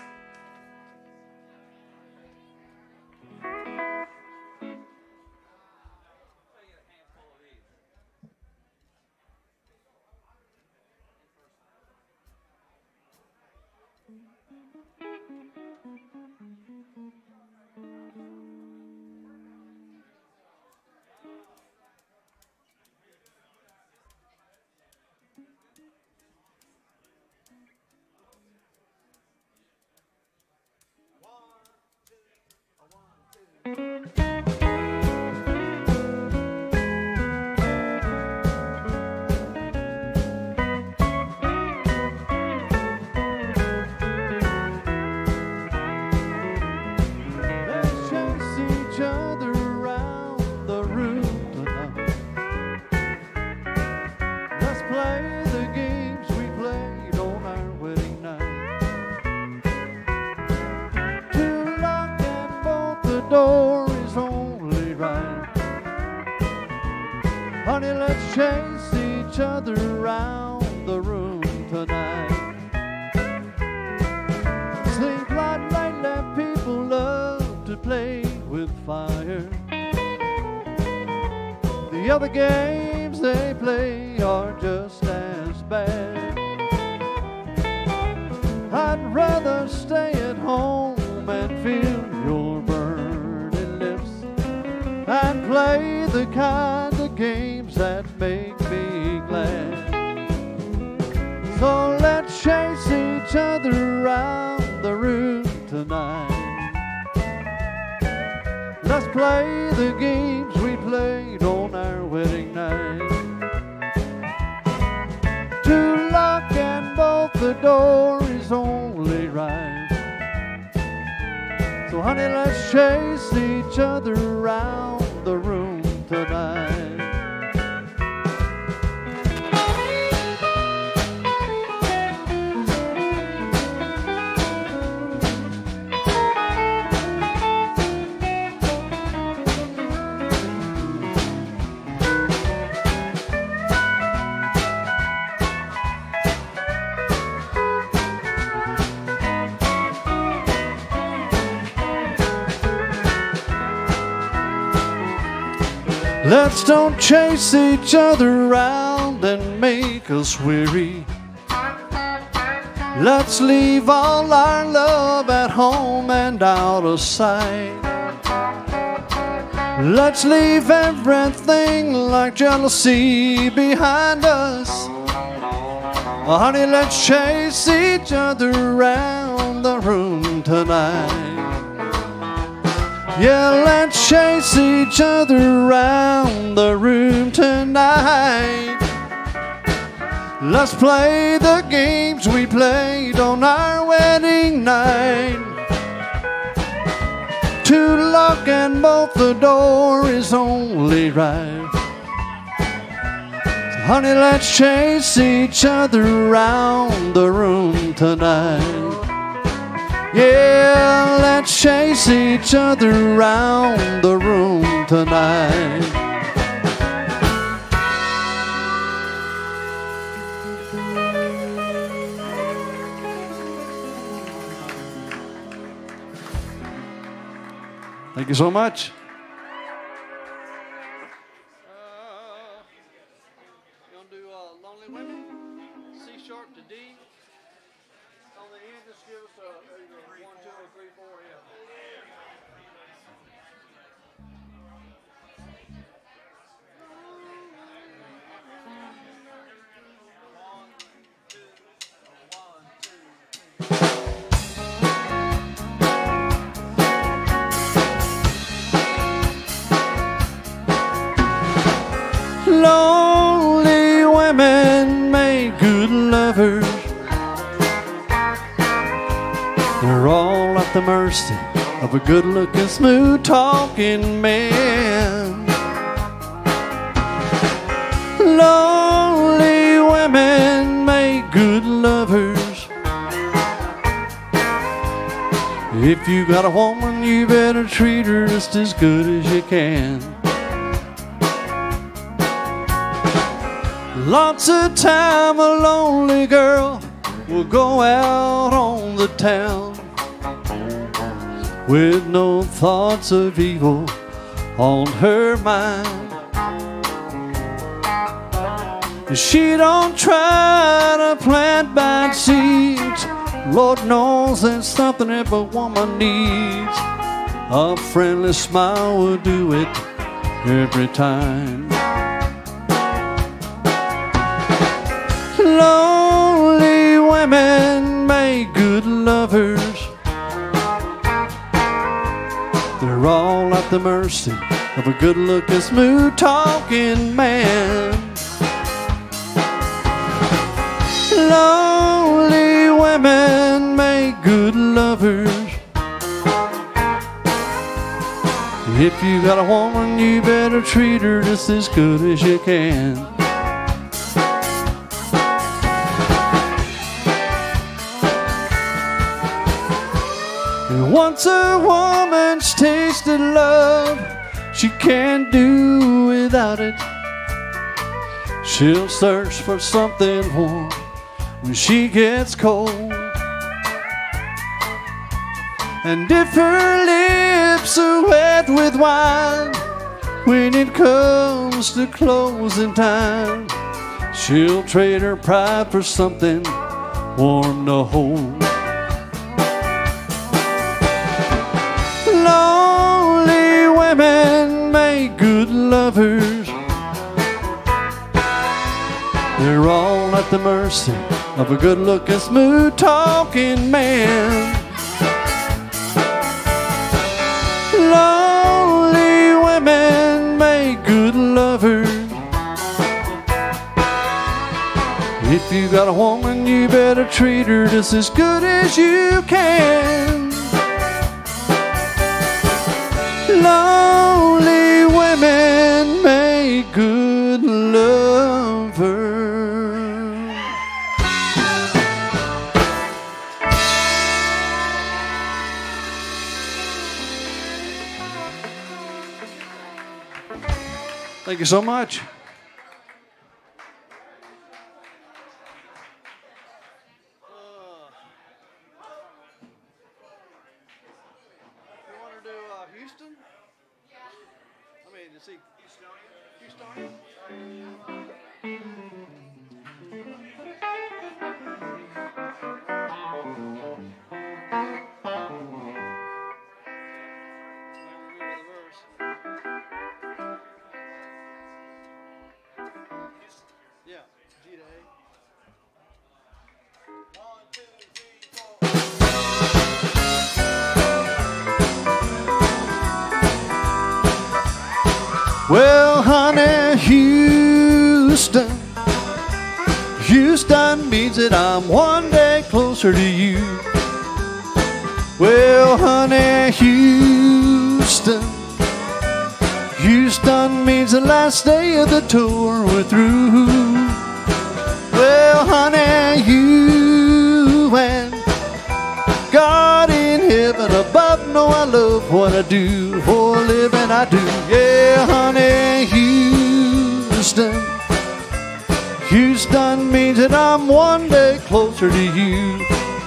Door is only right. Honey, let's chase each other around the room tonight. Seems like lately people love to play with fire. The other games they play are just as bad. I'd rather stay at home and feel your burning lips and play the kind of games that make me glad. So let's chase each other around the room tonight. Let's play the games we played on our wedding night. To lock and bolt the door is only right. So honey, let's chase each other around the room tonight. Let's don't chase each other around and make us weary. Let's leave all our love at home and out of sight. Let's leave everything like jealousy behind us. Honey, let's chase each other around the room tonight. Yeah, let's chase each other around the room tonight. Let's play the games we played on our wedding night. To lock and bolt the door is only right. So honey, let's chase each other around the room tonight. Yeah, let's chase each other around the room tonight. Thank you so much. You want to do Lonely Women? C sharp to D. On the end, just give us a 1, 2, or 3, 4, yeah. Lonely women make good lovers. They're all at the mercy of a good-looking, smooth-talking man. Lonely women make good lovers. If you got a woman, you better treat her just as good as you can. Lots of time a lonely girl will go out on the town with no thoughts of evil on her mind. She don't try to plant bad seeds. Lord knows there's something every woman needs. A friendly smile will do it every time. Lonely women make good lovers. They're all at the mercy of a good-looking, smooth-talking man. Lonely women make good lovers. If you got a woman, you better treat her just as good as you can. Once a woman's tasted love, she can't do without it. She'll search for something warm when she gets cold. And if her lips are wet with wine, when it comes to closing time, she'll trade her pride for something warm to hold. Lonely women make good lovers. They're all at the mercy of a good-looking, smooth-talking man. Lonely women make good lovers. If you got a woman, you better treat her just as good as you can. Lonely women make good lovers. Thank you so much. You want to do Houston? I mean, to see. Houstonian? Yeah, G to A. 1, 2, 3, 4. Well, honey, Houston, Houston means that I'm one day closer to you. Well, honey, Houston, Houston means the last day of the tour we're through. Well, honey, you and God in heaven above know I love what I do. For a living I do. Yeah, honey, Houston, Houston means that I'm one day closer to you.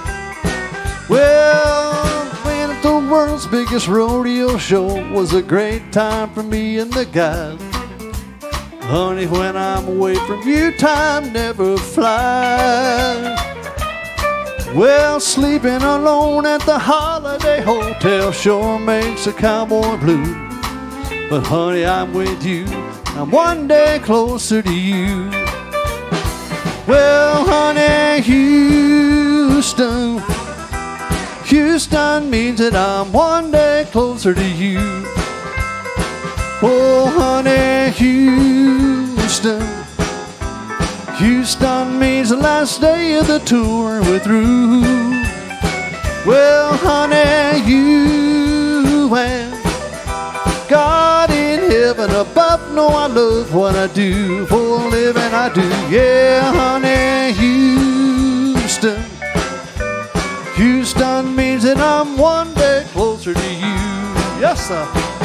Well, being at the world's biggest rodeo show was a great time for me and the guys. Honey, when I'm away from you, time never flies. Well, sleeping alone at the Holiday Hotel sure makes a cowboy blue. But honey, I'm with you, I'm one day closer to you. Well, honey, Houston, Houston means that I'm one day closer to you. Oh, honey, Houston, Houston means the last day of the tour we're through. Well, honey, you and God in heaven above know I love what I do. For a living I do. Yeah, honey, Houston, Houston means that I'm one day closer to you. Yes, sir.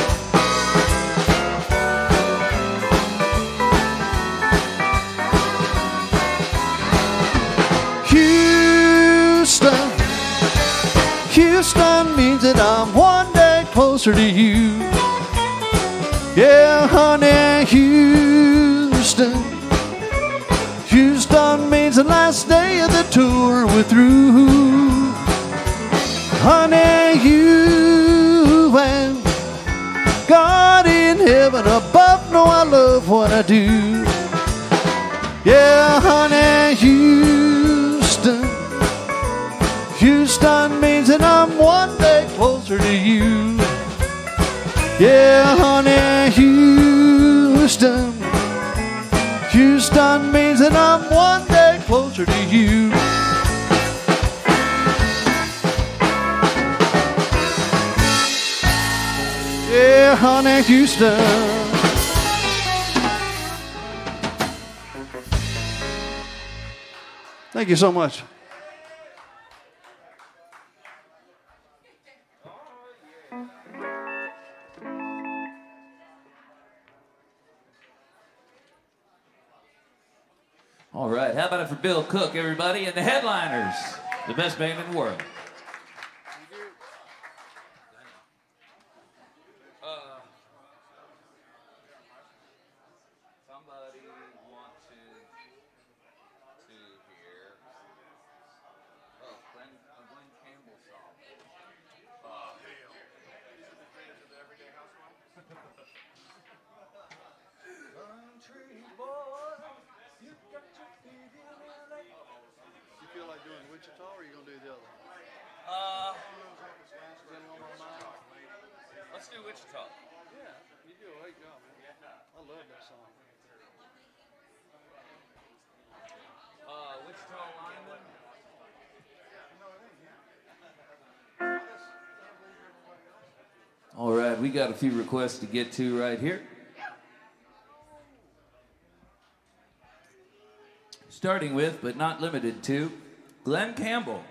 Houston, Houston means that I'm one day closer to you. Yeah, honey, Houston, Houston means the last day of the tour we're through. Honey, you and God in heaven above know I love what I do. Yeah, honey, Houston, Houston means that I'm one day closer to you. Yeah, honey, Houston, Houston means that I'm one day closer to you. Yeah, honey, Houston. Thank you so much. All right, how about it for Bill Cook, everybody, and the Hedliners, the best band in the world. Somebody want to hear Glenn Campbell song. Country boy, you got your feet in LA. You feel like doing Wichita, or are you gonna do the other one? Let's do Wichita. Yeah, you do a great job, man. I love that song. Wichita lineman. All right, we got a few requests to get to right here. Starting with, but not limited to, Glenn Campbell.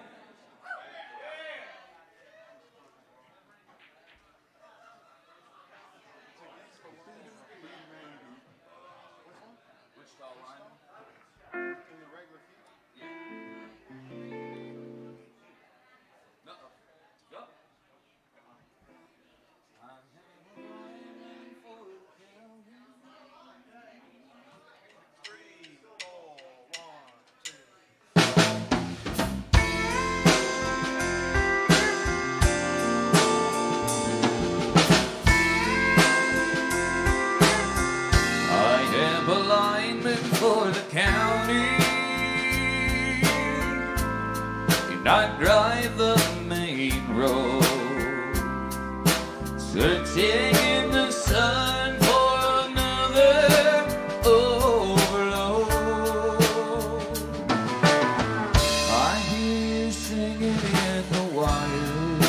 for the county, and I'd drive the main road, searching in the sun for another overload. I hear you singing in the wire,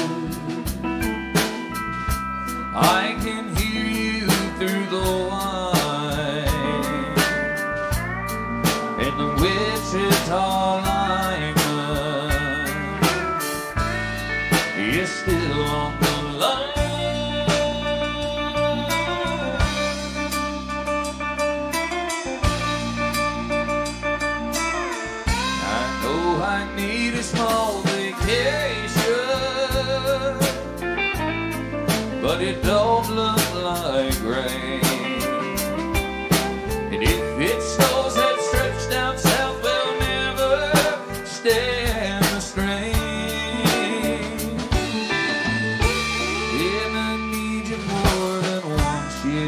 I can hear you through the wine, and the Wichita lineman is still on the line. I know I need a small vacation, but it don't look like rain. And if it snows that stretch down south, we'll never stand the strain. And I need you more than want you,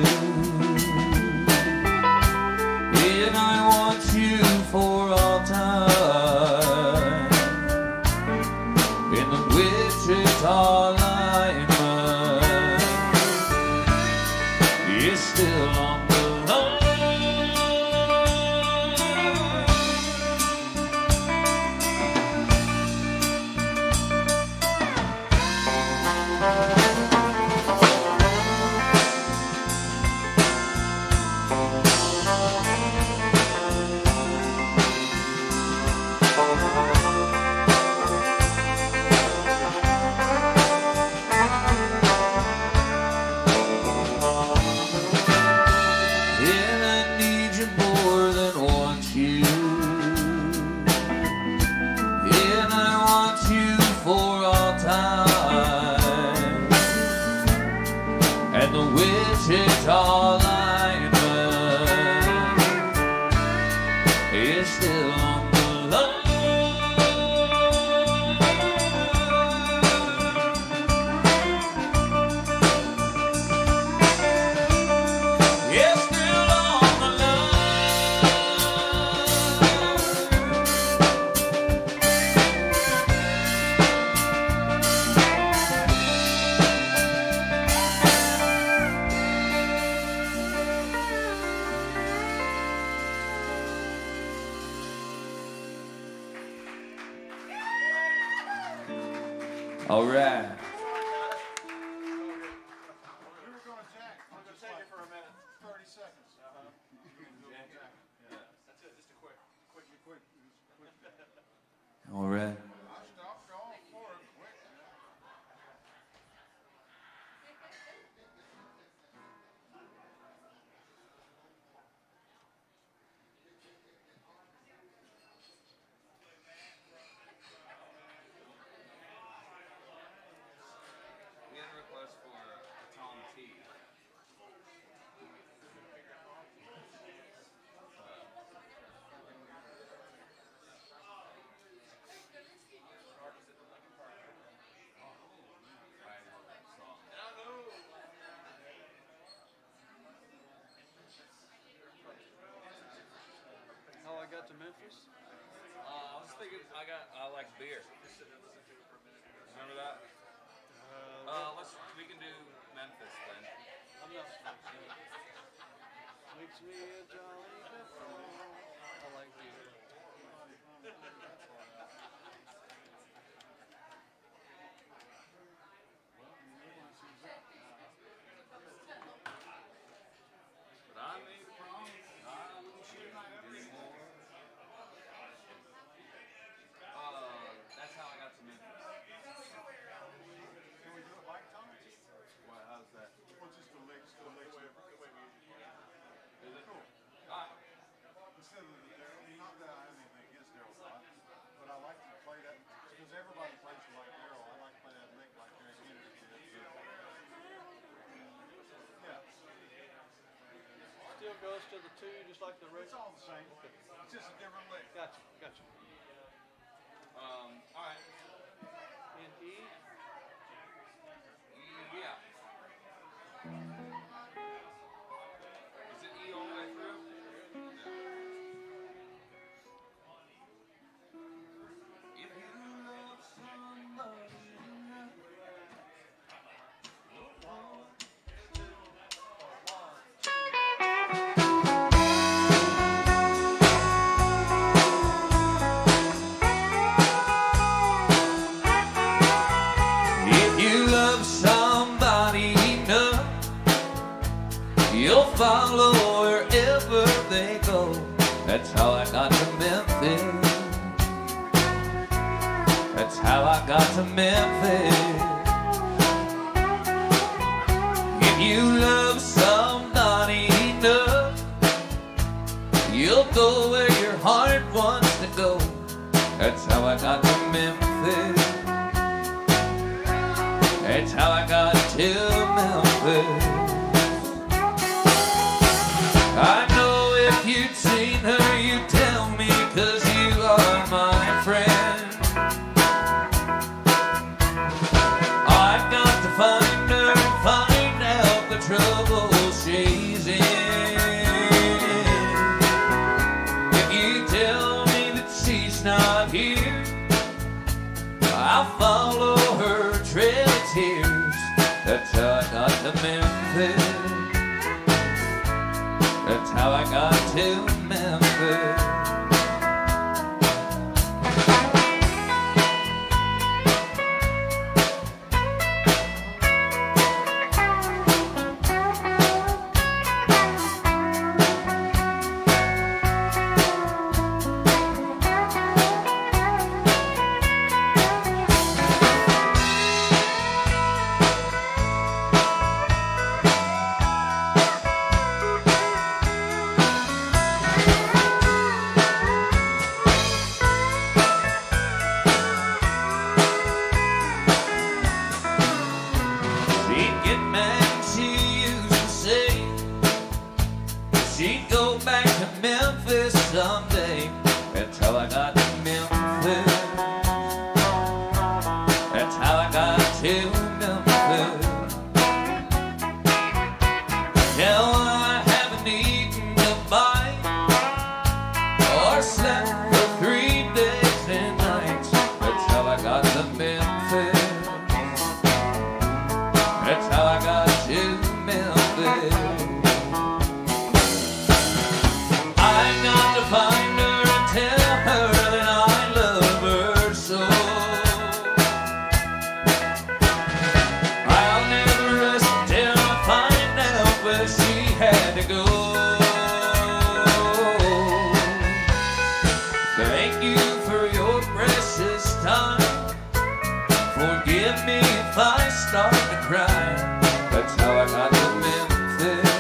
and I want you for all time. In the Wichita lineman is still on the line. And I need you more than want you, and I want you for all time. And the Wichita lineman is still on the line. Yes, still on the all right. We were gonna jack. I'm gonna take it for a minute. 30 seconds. That's it. Just a quick. All right. I stopped going for it quick. We had a request for Tom T. How I got to Memphis? I was thinking, I like beer. Remember that? We can do Memphis then. I'm not. Makes me a jolly good fellow. I like beer. But I made a promise I wouldn't shoot anymore. That's how I got to Memphis. Can we do it like Tom? Why, how's that? Well, just the licks. Is it? Cool. Alright. Instead of not that I have anything against Daryl Scott, but I like to play that because everybody plays like Daryl. I like to play that lick like Derek Henry did. Yeah, Still goes to the 2 just like the it's regular. all the same. It's just a different lick. Gotcha. Alright. In E. Yeah. Is it E all the way through? Yeah. That's how I got to Memphis. That's how I got to Memphis. If you love somebody enough, you'll go where your heart wants to go. That's how I got to Memphis. That's how I got to Memphis. I know if you'd seen her, you'd tell me, 'cause you are my friend. I've got to find her, find out the trouble she's in. If you tell me that she's not here, I'll follow her trail of tears. That's how I got to Memphis. That's how I got to Memphis. She'd go back to Memphis someday. That's how I got to Memphis. That's how I got to Memphis. Now I haven't eaten a bite or slept for 3 days and nights. That's how I got to Memphis. That's how I got to Memphis. Find her and tell her that I love her so. I'll never rest till I find out where she had to go. Thank you for your precious time. Forgive me if I start to cry. That's how I got to Memphis.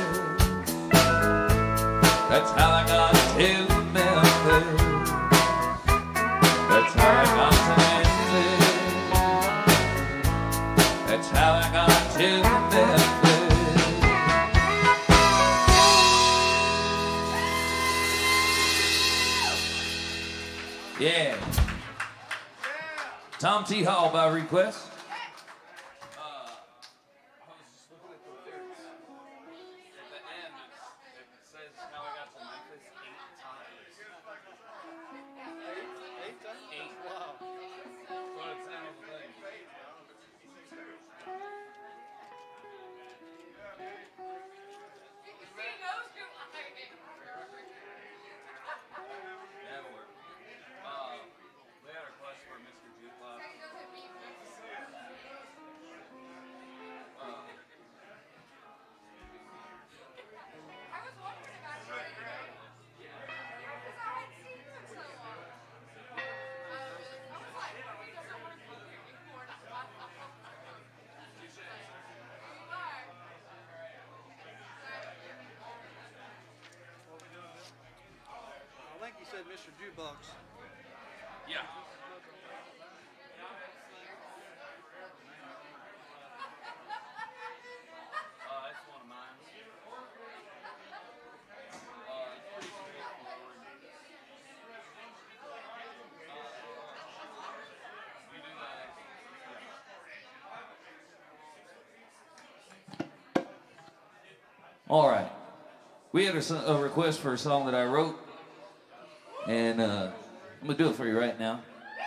That's how I got to Memphis. That's how I got to Memphis. That's how I got to Memphis. Yeah. Tom T. Hall by request. I think you said Mr. Jukebox. Yeah. That's one of mine. All right. We had a request for a song that I wrote, and I'm going to do it for you right now.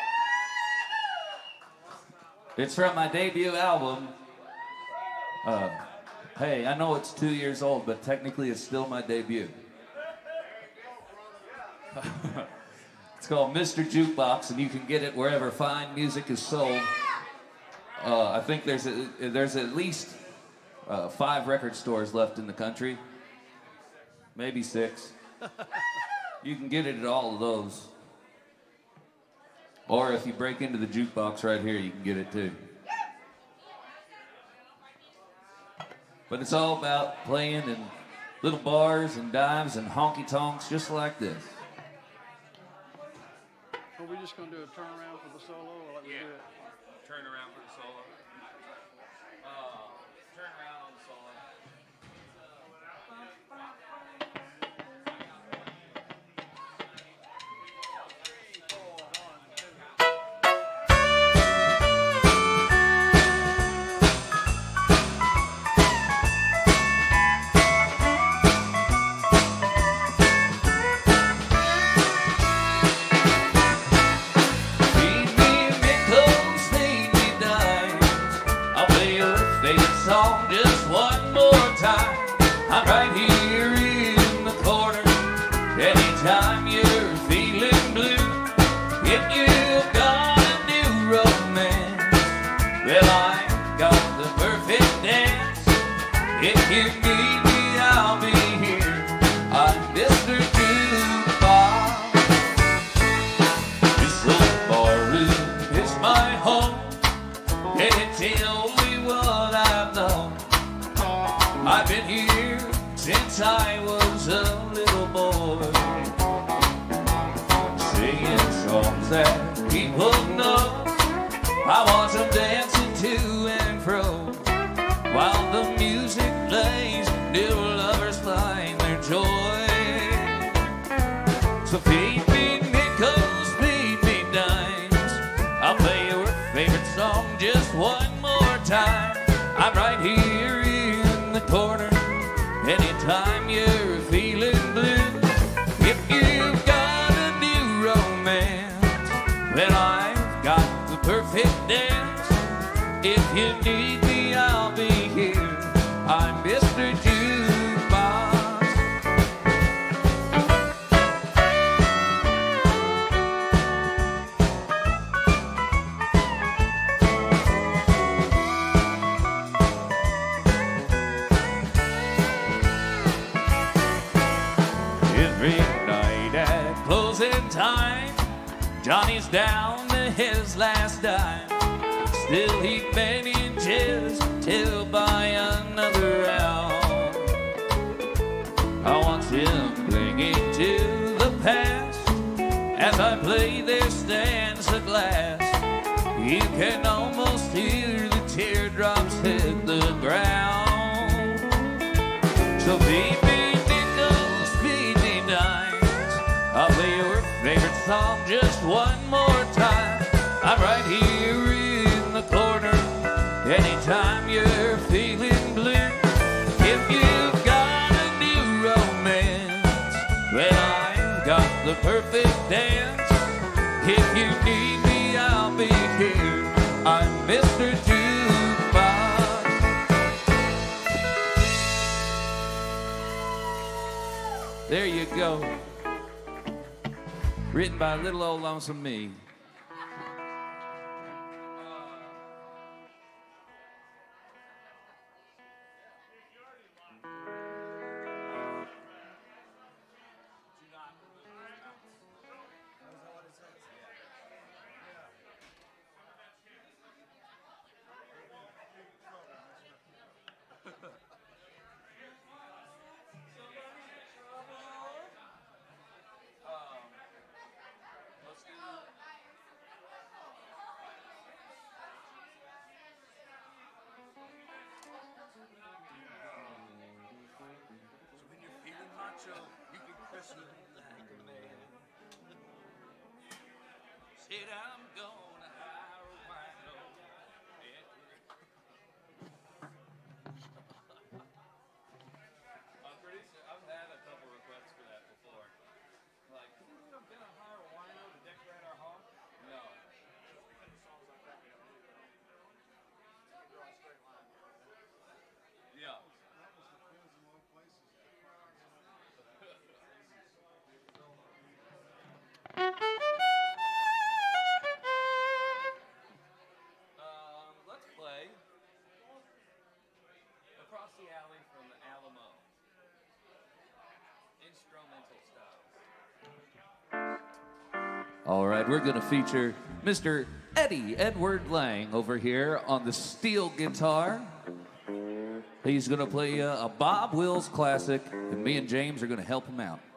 It's from my debut album. Hey, I know it's 2 years old, but technically it's still my debut. It's called Mr. Jukebox, and you can get it wherever fine music is sold. I think there's at least 5 record stores left in the country, maybe 6. You can get it at all of those. Or if you break into the jukebox right here, you can get it too. But it's all about playing in little bars and dives and honky-tonks just like this. Are we just going to do a turnaround for the solo or let me do it? Turn around for the solo. Turn around on the solo. Song just one more time. I'm right here in the corner. Anytime you're feeling blue, if you've got a new romance, well, I've got the perfect dance. If you need me, I'll be here. I'm Mr. Jukebox. This old barroom is my home, and it's the only one I've known. I've been here since I was a little boy, singing songs that people know. I watch them dancing to and fro while the music plays. New lovers find their joy. So feed me nickels, feed me dimes. I'll play your favorite song just one more time. I'm right here in the corner. Anytime you're feeling blue, if you've got a new romance, well, I've got the perfect dance. If you need me, I'll be here. I'm Mr. Jukebox. Every night at closing time, Johnny's down to his last dime. Still he manages to buy another round. I watch him clinging to the past. As I play, there stands a glass. You can almost hear the teardrops hit the ground. So feed me nickels, feed me dimes. I'll play your favorite song just one more time. I'm right here in the corner. Anytime you're feeling blue, if you've got a new romance, well, I've got the perfect dance. If you need me, I'll be here. I'm Mr. Jukebox. There you go. Written by little old lonesome me. You can kiss me like a man. Said I'm gonna hire a wino. I'm pretty sure I've had a couple requests for that before. Like, I'm gonna hire a wino to decorate our home. No. Yeah. All right, we're going to feature Mr. Eddie Edward Lang over here on the steel guitar. He's going to play a Bob Wills classic, and me and James are going to help him out.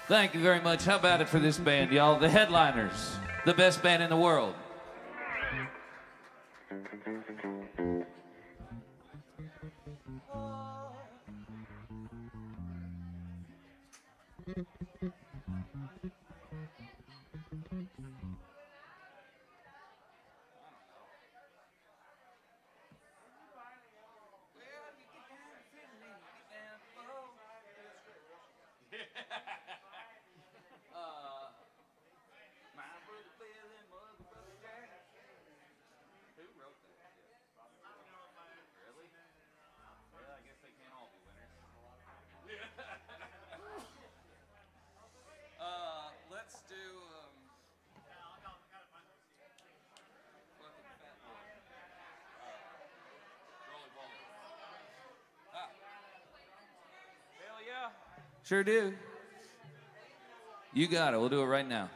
Thank you very much. How about it for this band, y'all? The Hedliners, the best band in the world. Let's do hell yeah. Sure do. You got it. We'll do it right now.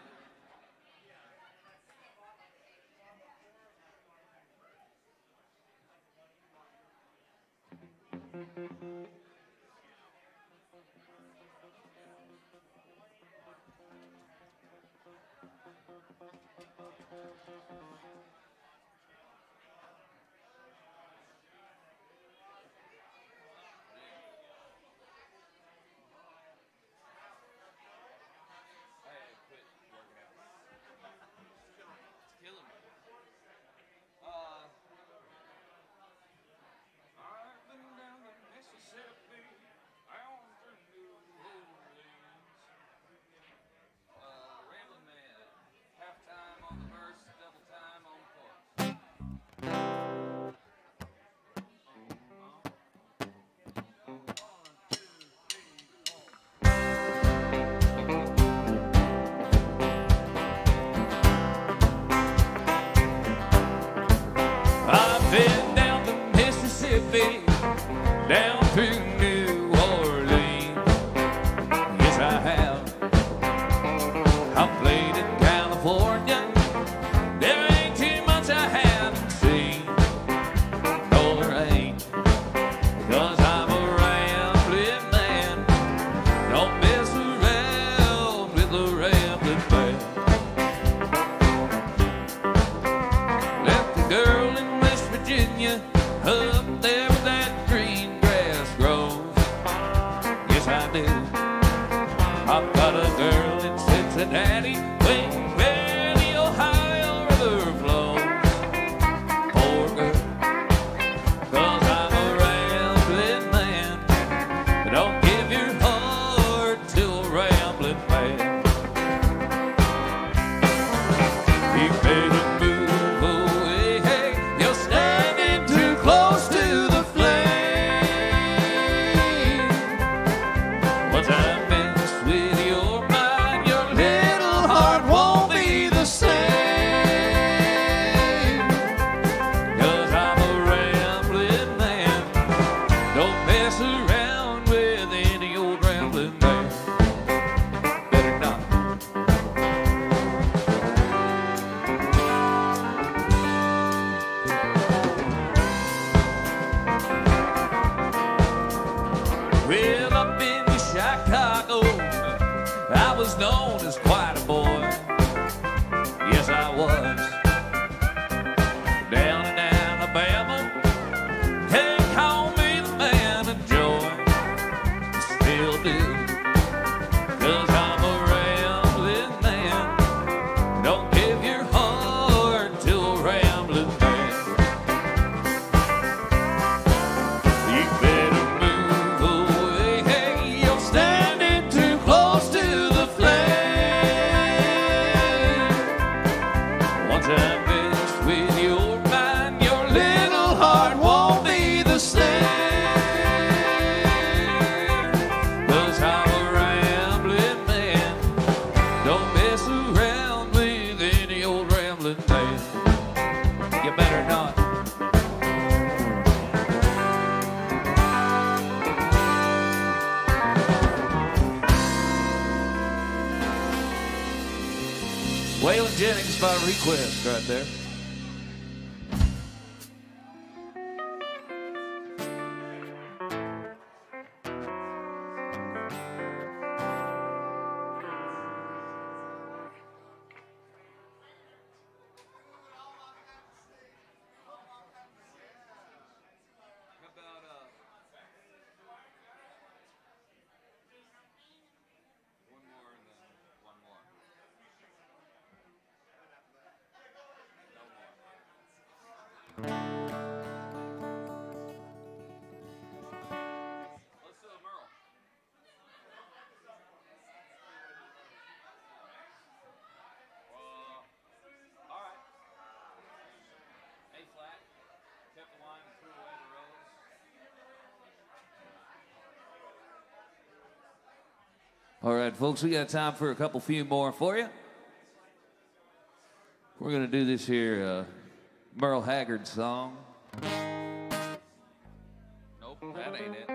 Been down to Mississippi, down through New Orleans. Yes, I have. I played in California. There ain't too much I haven't seen. No, there ain't. 'Cause I'm a rambling man. Don't mess around with a rambling man. Left the girl in Virginia, up there where that green grass grows. Yes, I do. I've got a girl in Cincinnati, where the Ohio River flows. Poor girl, 'cause I'm a rambling man. Don't give your heart to a rambling man. You better move away, hey, you're standing too close to the flame. Once I mess with your mind, your little heart won't be the same. 'Cause I'm a rambling man. Don't mess around with any old rambling man. Better not. Well, up in Chicago, I was known as quite a boy. Yes, I was. Down in Alabama, they call me the man of joy. Still do. 'Cause I'm a rambling man. Don't give your heart to a rambling man. You better move away, hey, you're standing too close to the flame. Once I mess with your mind, your little heart won't be the same. 'Cause I'm a rambling man. Don't mess around with any old rambling man. You better not. Waylon Jennings by request right there. All right, folks, we got time for a few more for you. We're going to do this here Merle Haggard song. Nope, that ain't it.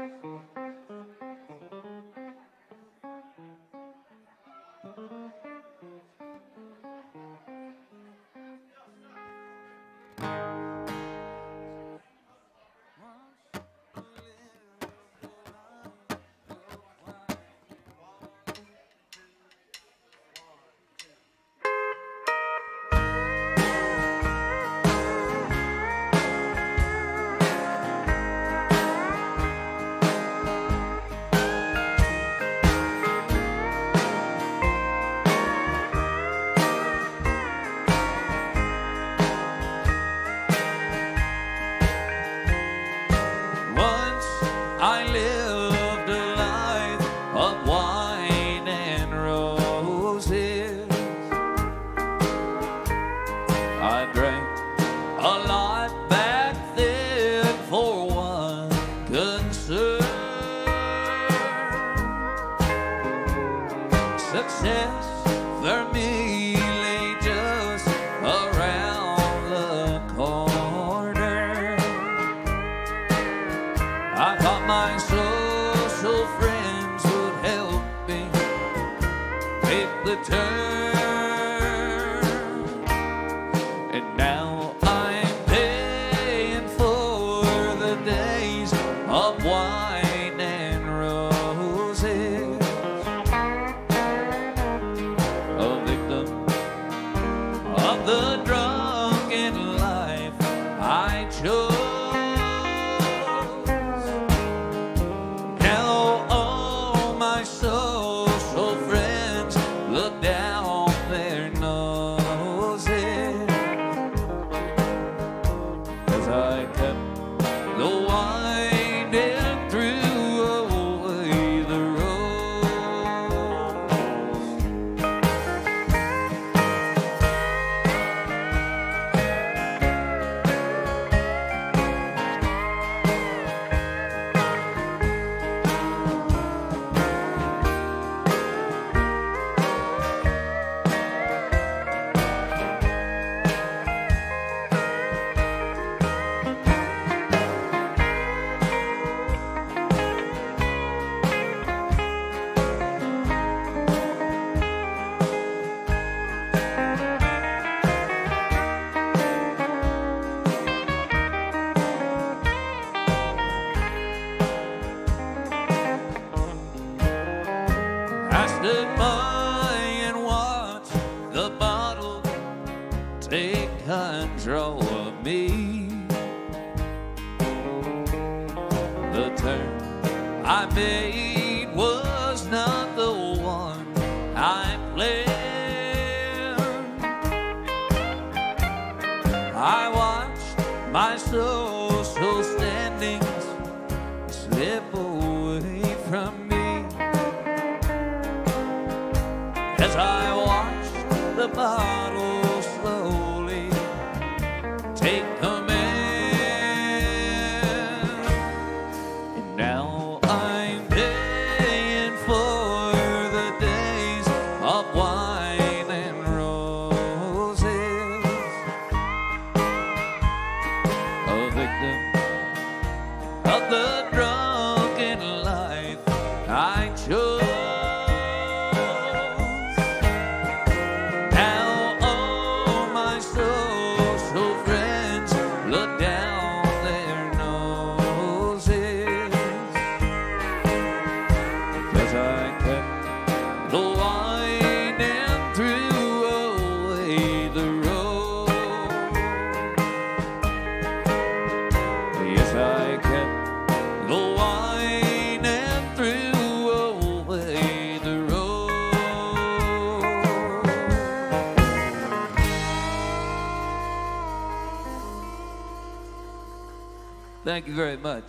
Thank you very much.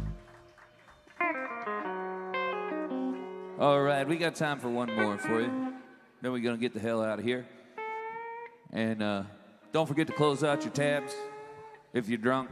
All right, we got time for one more for you. Then we're gonna get the hell out of here. And don't forget to close out your tabs if you're drunk.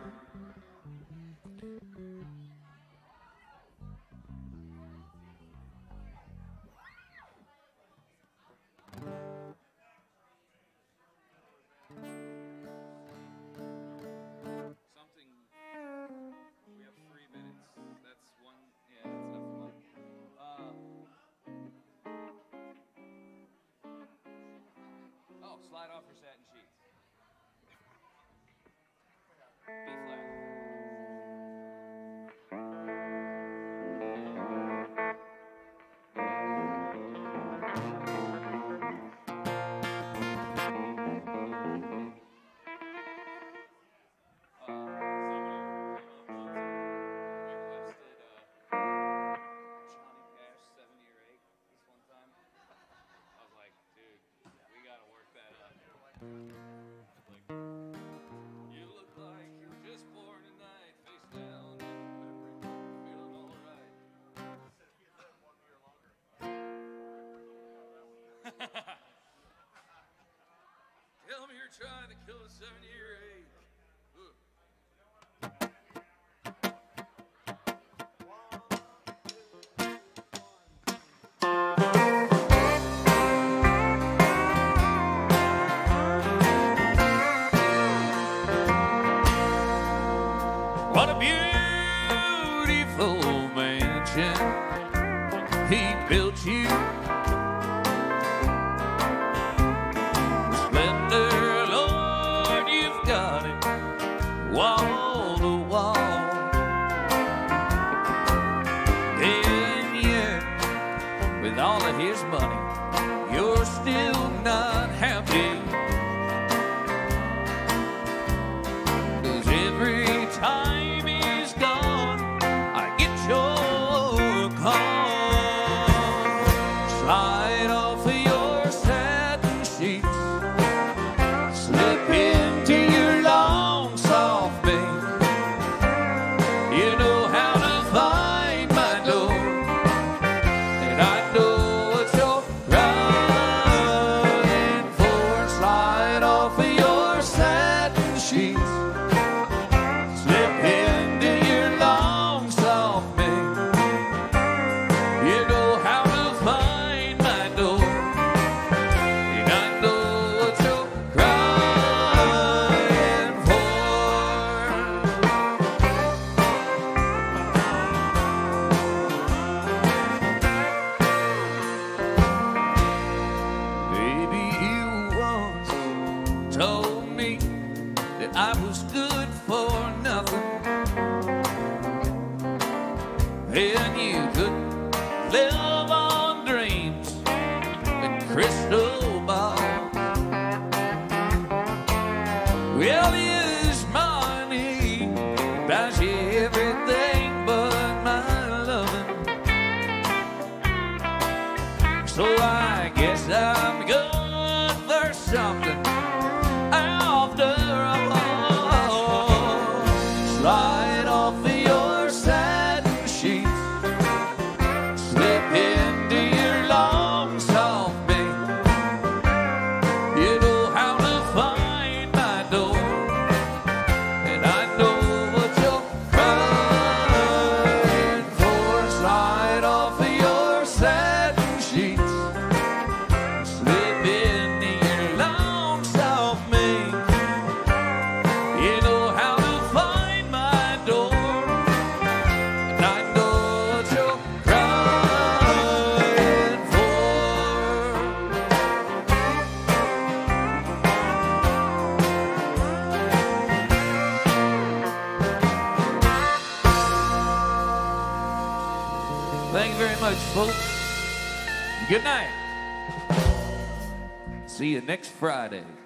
Slide off your satin sheets. B flat. You look like you were just born tonight, face down, feeling alright. Tell me you're trying to kill a 7-year ache. What a beautiful mansion he built you. The splendor, Lord, you've got it wall to wall. And yet, with all of his money, you're still not happy. 'Cause every time he's gone, I get your call. Slide off of your satin sheets, slip into your long soft bed. You know how to find my door, and I know what you're crying for. Slide off of your satin sheets, slip into your long soft bed. You know how to find my door, and I know what you're crying for. Baby, you once told me that I was good for nothing, and you could live on dreams and crystal balls. Well, his money buys you everything but my loving, so I guess I'm good for something after all. Slide off of your satin sheets, slip into your long soft bed. You know how to find my door, and I know what you're crying for. Slide off of your satin sheets, slip into your long soft bed. You know how to find my door, and I know what you're crying for. Thank you very much, folks. Good night. See you next Friday.